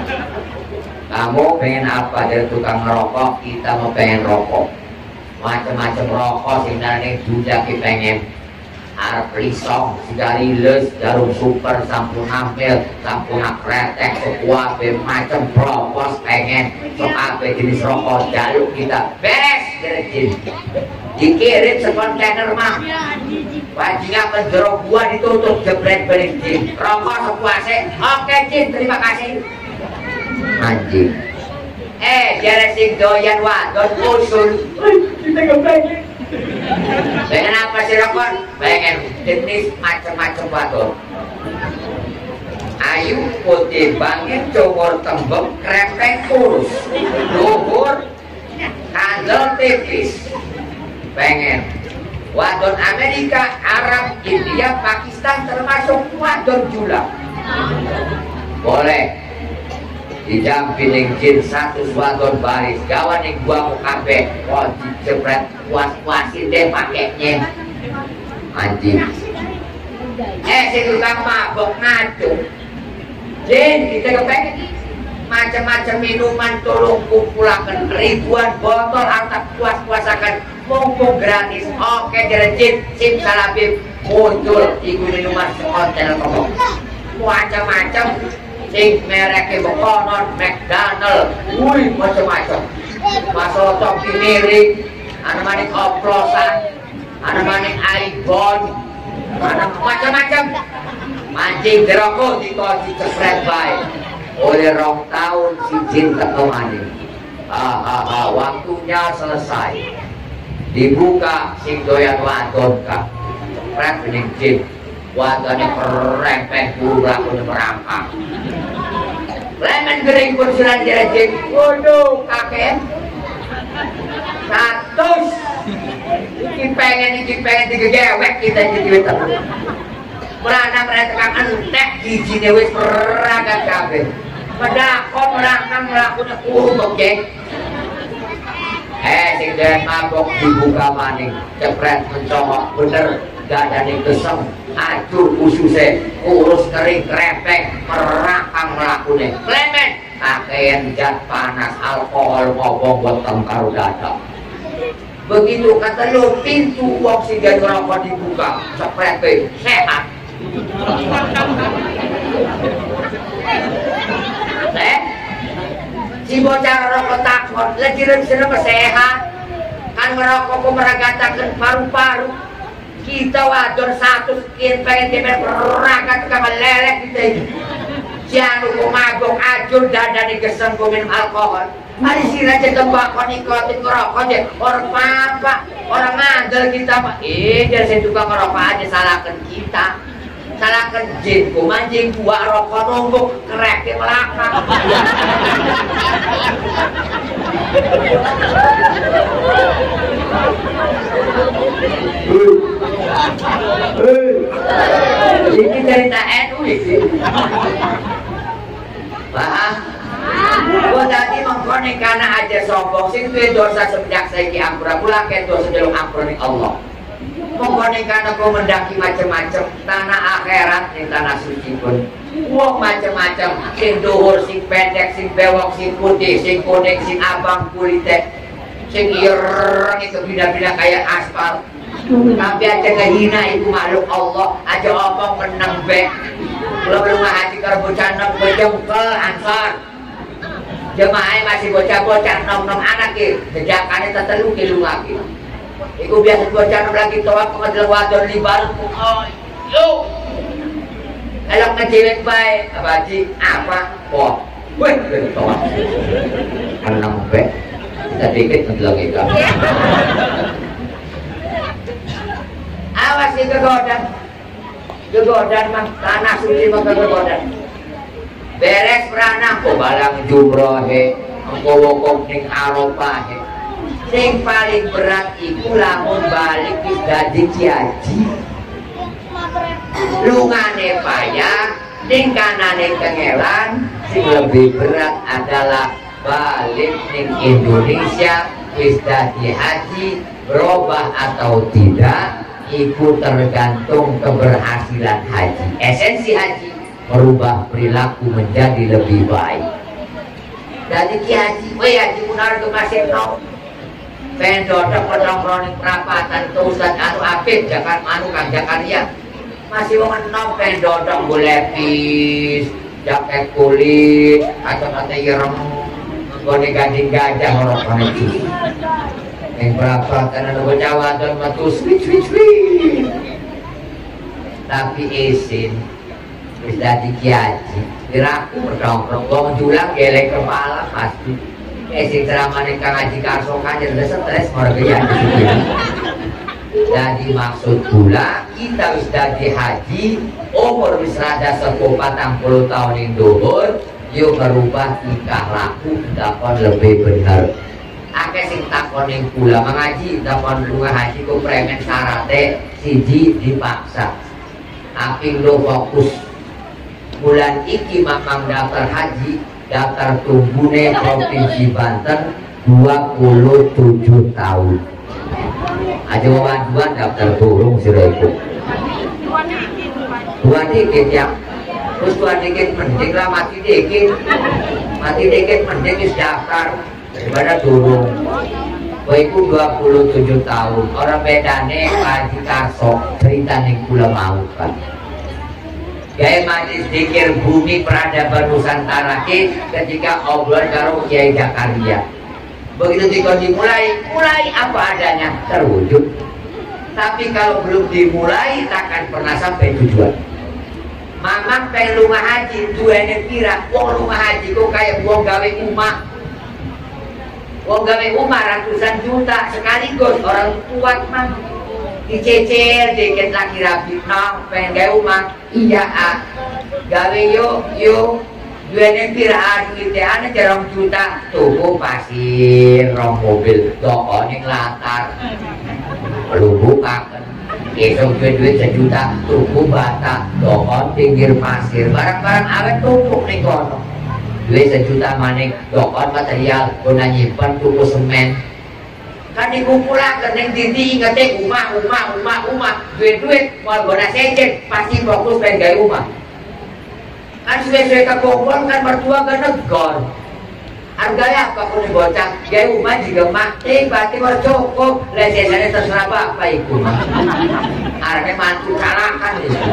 Kamu pengen apa dari tukang merokok? Kita mau pengen rokok. Macam-macam rokok, sebenarnya juga kita pengen. Arep lisong, sigariles, jarum super, sampun ambil, sampun kretek, sekuabe, macam propos pengen, sekabe jenis rokok jaluk kita beres, direjin dikirim sekontainer mah wajibnya penjero gua ditutup jebret berjin rokok sepuase, oke Jin, terima kasih anjing jeresing doyan wadon usul kita kepengen pengen apa sih rokok? Pengen jenis macam-macam wadon ayu putih bangin cowor tembem krepeng kurus luhur kandel tipis pengen wadon Amerika, Arab, India, Pakistan termasuk wadon jula boleh dijamping jin satu wadon baris gawan yang gua mau kabeh wajib jebret puas-puasin deh pakainya anjing si tukang mabok ngacung jin kita kepengen macam-macam minuman tolong kumpulakan ribuan botol antak puas-puasakan mumpung gratis oke jin sim salabim muncul iku minuman sekontel kok macam-macam sing merek Bokonon, McDonald, wih macam-macam. Masuk topi miring, ada maning oplosan, ada maning ibon, ada macam-macam. Mancing jeroko di cepret baik. Oleh rong tahun si jin teko maning. Waktunya selesai. Dibuka sing doyan wadon kak. Cepret bening jin. Wadonnya perempeng kurang udah merangkak lemon gering kursulan dirajin waduh kakek 100 ini pengen digegewek kita jadi terus merana mereka entek gizinya wis peragat kabeh medakon merangkang melakukan kurung objek sing dan mabok dibuka maning cepret mencongok bener gak ada yang kesem acur ususnya kurus kering krepek merakang melakukannya klemen pakaian zat panas alkohol ngobong buat tengkaru dada begitu kata lu pintu oksigen rokok dibuka cepret sehat si bocah rokok takut lagi rencana sehat kan merokok meragatakan paru-paru kita wadon satu sekian pengen dia berakat ke meleleh kita ini jangan lupa mabok ajur dada digesem minum alkohol hari si raja tembakau nikotin ngerokok aja orang apa orang ngandel kita pak jadi saya juga ngerokok aja salahkan kita salahkan jin mancing gua rokok nunggu kerek di belakang ini cerita NU sih paham? Gua tadi mengkonek karena aja sombong sing duwe dosa semenjak saiki ampura kula ken dosa delok ampura ning Allah mengkonek karena gua mendaki macam-macam tanah akhirat ning tanah suci pun wong macam-macam sing dhuwur sing pendek sing bewok sing putih sing kuning sing abang kulite sing ireng itu bina-bina kayak aspal tapi aja ngehina itu makhluk Allah aja omong menang be kalau belum ngaji kalau bocah nom bejengkel ansor jemaah masih bocah-bocah nom-nom anak ya sejakannya tetelu kilu lagi itu biasa bocah nom lagi toa pengadil wadon libar yo kalau ngejilek baik abaji apa wah weh toa menang be kita dikit ngedelok ikan. Awas sih kegodan mah tanah suci mah kegodan. Beres beranang kok balang jumrohe ngowokok ning Arafah he. Sing paling berat iku lamun balik wis dadi kiaji. Lungane payah ning kanane kengelan, sing lebih berat adalah balik ning Indonesia wis dadi haji, berubah atau tidak iku tergantung keberhasilan haji. Esensi haji merubah perilaku menjadi lebih baik. Jadi kiaji, haji munar ke masih no. Pendodok penongkroning perapatan ke Ustaz anu Apip Jakar anu Kang Jakaria masih mau enom pendodok bulepis jaket kulit kacamata ireng gone gading gajah orang itu yang perapatan anu Jawa dan matu switch tapi isin wis dadi kiaji diraku berdongkrong wong julang gelek kepala pasti. Sing ceramane Kang Haji Karso kanjer udah stres marga ya. Jadi maksud pula kita wis dadi haji umur wis rada sepuh 40 tahun ing dhuwur yo merubah tingkah laku takon lebih bener. Akeh sing takon ing pula mengaji takon lunga haji ku premen syarate siji dipaksa. Aping lo fokus bulan iki mamang daftar haji daftar tunggune Provinsi Banten 27 tahun. Aja waduan daftar turung siraiku. Dua dikit ya. Terus dua dikit mending lah mati dikit mending is daftar daripada turung. Waiku 27 tahun. Orang bedane Haji Karso cerita ning kula mau kan. Gaya majlis zikir bumi peradaban Nusantara ketika obrol karo Kiai Jakaria. Begitu dimulai apa adanya terwujud. Tapi kalau belum dimulai takkan pernah sampai tujuan. Mamang pengen rumah haji tuanya kira wong rumah haji kok kayak wong gawe umah. Wong gawe umah ratusan juta sekaligus orang kuat mah. Dicecer dikit lagi rapi nong pengen gawe rumah iya gawe yuk duene pira duitnya ana jarang juta tuku pasir rong mobil toko ning latar lu bukakan esok duit sejuta tuku bata toko pinggir pasir barang-barang awet tumpuk ning kono duit sejuta maning toko material guna nyimpen tuku semen kan dikumpulakan yang didi ngetik umah duit mau guna sejen pasti fokus pengen gaya umah kan sesuai kekumpul kan mertua kan negor harganya apa pun bocah gaya umah juga mati berarti mau cukup lesesannya terserah apa itu harganya mantu salahkan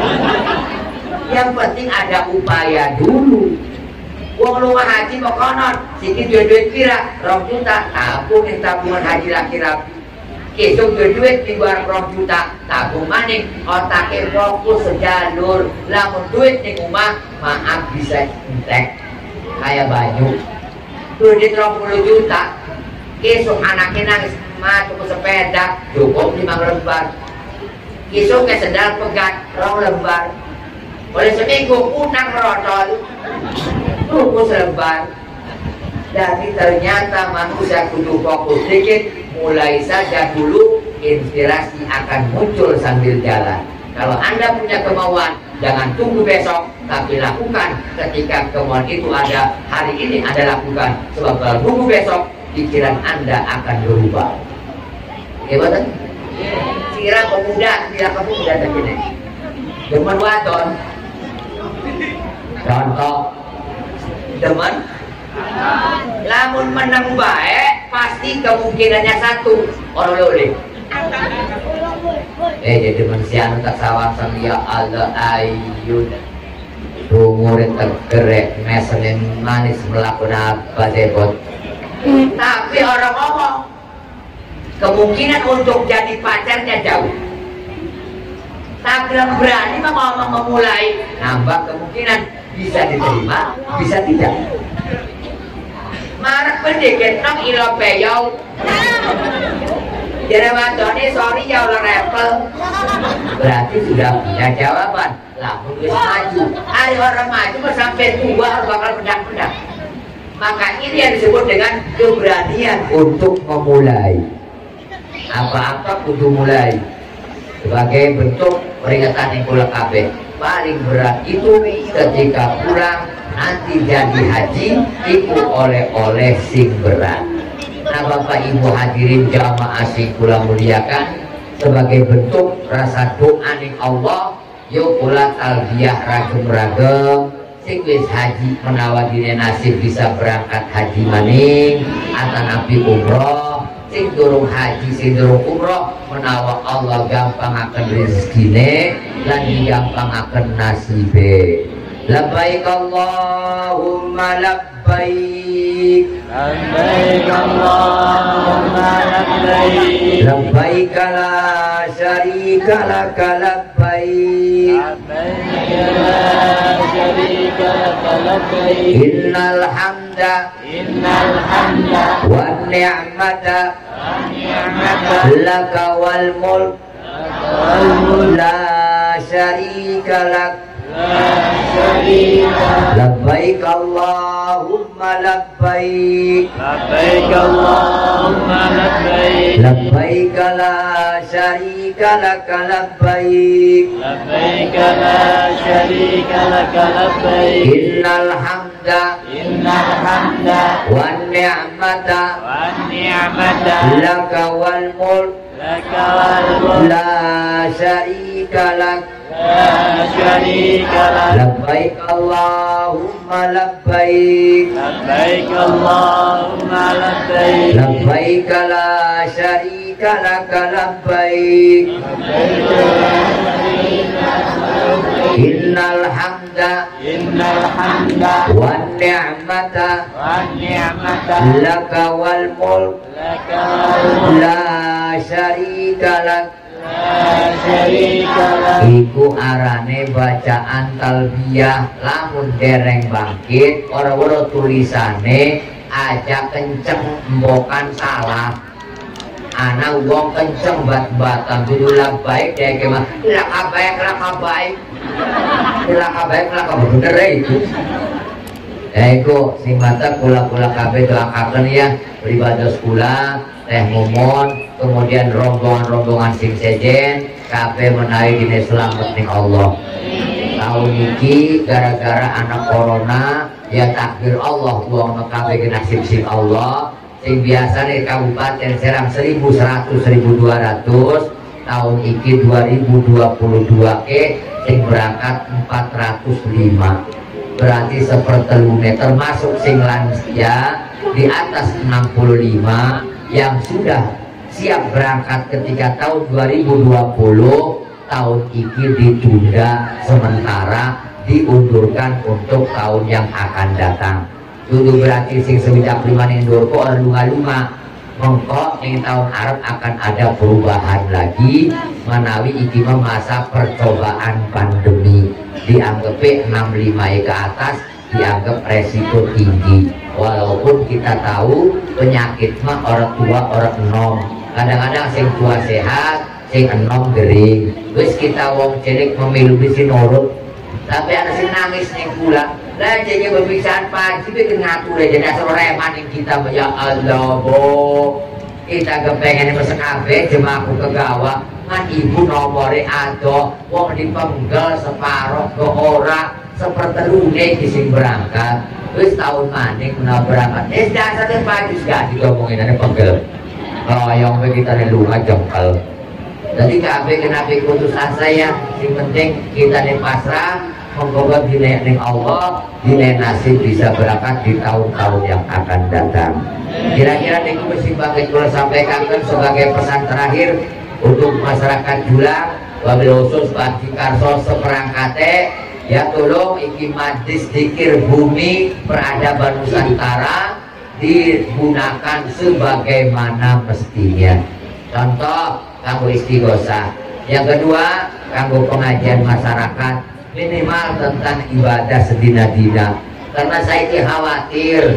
yang penting ada upaya dulu. Uang rumah haji mau konon sikit duit pira 2 juta tabung yang tabungan haji laki-laki kesuk duit di luar 2 juta tabung maning otaknya fokus sejalur lamun duit di rumah maaf bisa entek kayak banyu duit 20 juta kesuk anaknya nangis tuku sepeda cukup 5 lembar kesuk ke sendal pegat 2 lembar boleh seminggu utang rotol tuku selembar. Jadi ternyata manusia kudu fokus sedikit mulai saja dulu inspirasi akan muncul sambil jalan. Kalau Anda punya kemauan jangan tunggu besok tapi lakukan ketika kemauan itu ada hari ini Anda lakukan sebab kalau tunggu besok pikiran Anda akan berubah. Gimana? Kira pemuda begini demen wadon contoh demen lamun menang baik pasti kemungkinannya satu orang loleh jadi manusia tak sawang sang ya Allah ayun umurin tergerek mesenin manis melakukan apa debot tapi orang ngomong kemungkinan untuk jadi pacarnya jauh tapi berani ngomong memulai nambah kemungkinan bisa diterima, bisa tidak. marek pendeket nong ilo peyau. Jadi wadone sorry ya ulah repel. Berarti sudah punya jawaban. Lah mungkin maju. Hari orang maju sampai tua bakal pedang-pedang. Maka ini yang disebut dengan keberanian untuk memulai. Apa-apa kudu mulai. Sebagai bentuk peringatan yang kula kabeh. Paling berat itu ketika pulang nanti jadi haji itu oleh-oleh sing berat. Nah Bapak Ibu hadirin jamaah sing kula muliakan, sebagai bentuk rasa doa ning Allah, yuk kula talbiyah ragem-ragem sing wis haji menawa dine nasib bisa berangkat haji maning atanapi umroh, sing durung haji sing durung umroh menawa Allah gampangaken rezekine lan digampangaken nasibe. Labbaik Allahumma labbaik, labbaik Allahumma labbaik, labbaik la syarika laka labbaik, labbaik la syarika laka labbaik, innal hamda wan ni'mata laka wal mulk la syarika laka labbaik Allahumma labbaik, labbaik Allahumma labbaik, labbaik la syarika laka labbaik, labbaik la syarika laka labbaik, innal hamda wan ni'mata laka wal mulk la syarika laka labbaik Allahumma labbaik, labbaik Allahumma labbaik, labbaik la syarika laka labbaik, innal hamda wan ni'mata laka wal mulk la syarika laka. Iku arane bacaan talbiyah lamun dereng bangkit ora-ora tulisane aja kenceng mbokan salah. Ana wong kenceng bat-batan kudu labbaik dhek mah lakabaik bener itu. Iku sing mata kula-kula kabeh doakaken ya beribadah kula teh momon kemudian rombongan-rombongan sing sejen kabeh menawi dine selamat ning Allah. Tahun iki gara-gara anak corona ya takdir Allah buang kabeh ke nasib sing Allah. Sing biasa nih Kabupaten Serang 1100 1200 tahun iki 2022 ke sing berangkat 405. Berarti sepertelune termasuk sing lansia di atas 65 yang sudah siap berangkat ketika tahun 2020 tahun ini ditunda sementara diundurkan untuk tahun yang akan datang. Itu berarti sing sewidak lima nindur ko lunga-lunga mengkok ing tahun Arab akan ada perubahan lagi menawi iki masa percobaan pandemi dianggap 65 ke atas dianggap resiko tinggi walaupun kita tahu penyakit mah orang tua orang enom kadang-kadang sing tua sehat sing enom gering terus kita wong cilik memilu bisi nurut tapi ada sing nangis ning pula lah jadi pemeriksaan pagi bikin ngatur aja dasar reman yang kita ya Allah bo kita kepengen pesekabe jemaahku kegawa kan ibu nomore ado wong dipenggal separoh ke ora sepertelune sing berangkat wis tahun maning menawa berangkat dasar pagi gak diomongin ada penggal yang kita lunga jengkel jadi kabeh kenapa putus asa ya sing penting kita nih pasrah menggoda dine ning Allah dine nasib bisa berangkat di tahun-tahun yang akan datang. Kira-kira niku mesti bagai kula sampaikan sebagai pesan terakhir untuk masyarakat Julang wabil khusus bagi karso seperangkate ya tolong iki majlis zikir bumi peradaban Nusantara digunakan sebagaimana mestinya. Contoh kanggo istighosah. Yang kedua kanggo pengajian masyarakat minimal tentang ibadah sedina-dina karena saya khawatir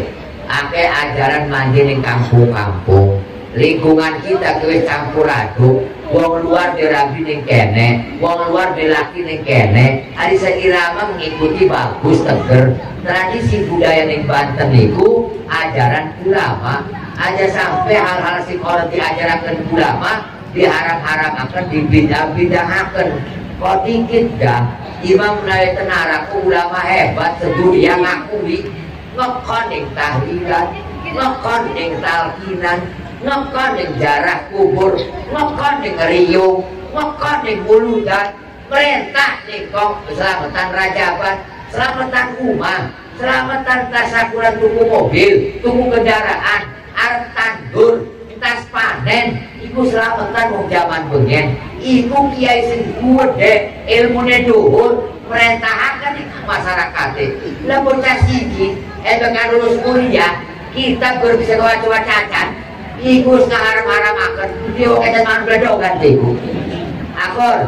Akeh ajaran mandi ning kampung-kampung. Lingkungan kita wis campur aduk. Wong luar dirabi ning kene, wong luar dilaki ning kene. Ari sekirama mengikuti bagus teger. Tradisi budaya ning Banten niku ajaran ulama. Aja sampai hal-hal sing ora diajaraken ulama diharam-haramaken, dibidah-bidahaken. Kok dikit dah Imam Nawawi tenaraku ulama hebat sedunia ngakui ngekon ning tahlilan, ngekon ning talqinan, ngekon ning jarah kubur, ngekon ning riung, ngekon ning muludan, perintah ning kong keselamatan rajaban, selamatan rumah, selamatan tasakuran tuku mobil, tuku kendaraan, arep tandur, tas panen, iku selamatan wong jaman bengen. Iku kiai sing gede, ilmune dhuwur, merintahaken masyarakat. Lah bocah siji, dengan lulus kuliah, kita baru bisa coba cacat. Iku ngaharam-haramaken, dia kaya teman bledogan iku. Akor.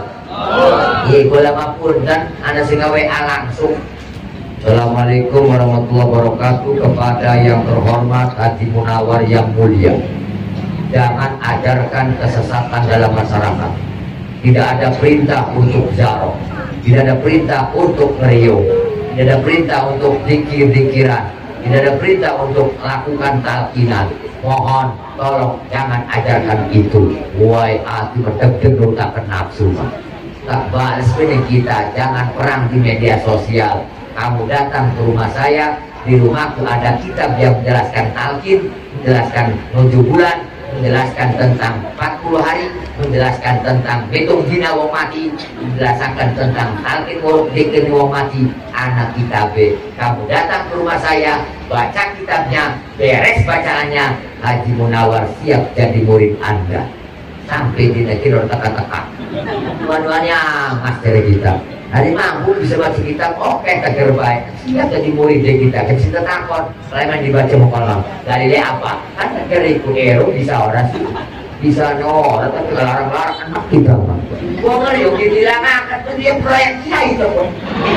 Iku lama punten ana sing WA langsung. Assalamualaikum warahmatullahi wabarakatuh. Kepada yang terhormat Haji Munawar yang mulia, jangan ajarkan kesesatan dalam masyarakat. Tidak ada perintah untuk zaro, tidak ada perintah untuk ngeriung, tidak ada perintah untuk zikir-zikiran, tidak ada perintah untuk melakukan talqinan. Mohon tolong jangan ajarkan itu. Wai ati medeg-deg tak nafsu. Tak balas kita, jangan perang di media sosial. Kamu datang ke rumah saya, di rumahku ada kitab yang menjelaskan talqin, menjelaskan 7 bulan, menjelaskan tentang 40 hari, menjelaskan tentang hitung hina wong mati, menjelaskan tentang talqin wong dikir wong mati. Anak kitabe, kamu datang ke rumah saya, baca kitabnya, beres bacaannya, Haji Munawar siap jadi murid Anda. Sampai di negeri teka-teka. Tuan-tuannya mas dari kita. Hari mampu bisa baca kitab, oke teger baik. Siap jadi murid dari kita. Kita takut, selain dibaca mukalam. Dalile apa? Kan teger ikut ero bisa orang sih. Bisa no, tapi larang-larang anak kita mah. Gua ngeri yang ditilangkan tuh dia proyek kiai itu pun.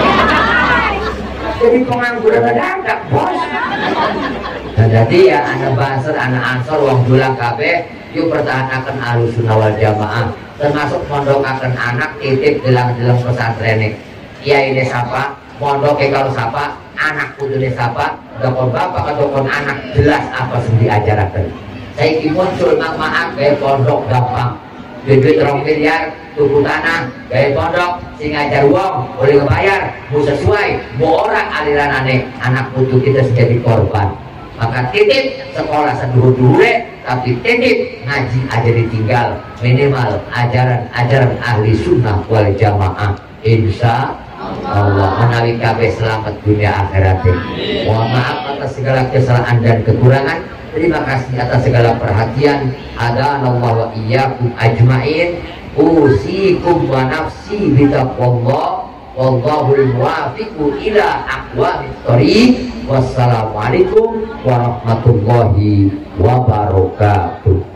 Jadi pengangguran ada bos. Nah jadi ya anak basar, anak ansor, wong dulang kabeh, yuk pertahankan Ahlussunnah wal Jamaah, termasuk mondokaken anak titip dalam pesantren. Kiai ini sapa, mondok kalau sapa, anak putune sapa, dokon bapak dokon anak jelas apa sing diajaraken. Saiki muncul maaf kayak pondok gampang, duit 2 miliar tuku tanah, kayak pondok sing ngajar wong boleh ngebayar, mau sesuai, mau orang aliran aneh, anak putu kita jadi korban. Maka titip sekolah sedulu-dulu, tapi titip ngaji aja ditinggal, minimal ajaran ahli sunnah wal jamaah. Insya Allah menawi kabeh selamat dunia akhirat. Mohon maaf atas segala kesalahan dan kekurangan. Terima kasih atas segala perhatian. Hadanallahu wa iyyakum ajmain. Usikum wa nafsi bitaqwallah. Wallahul muwaffiqu ila aqwamit thoriq. Wassalamualaikum warahmatullahi wabarakatuh.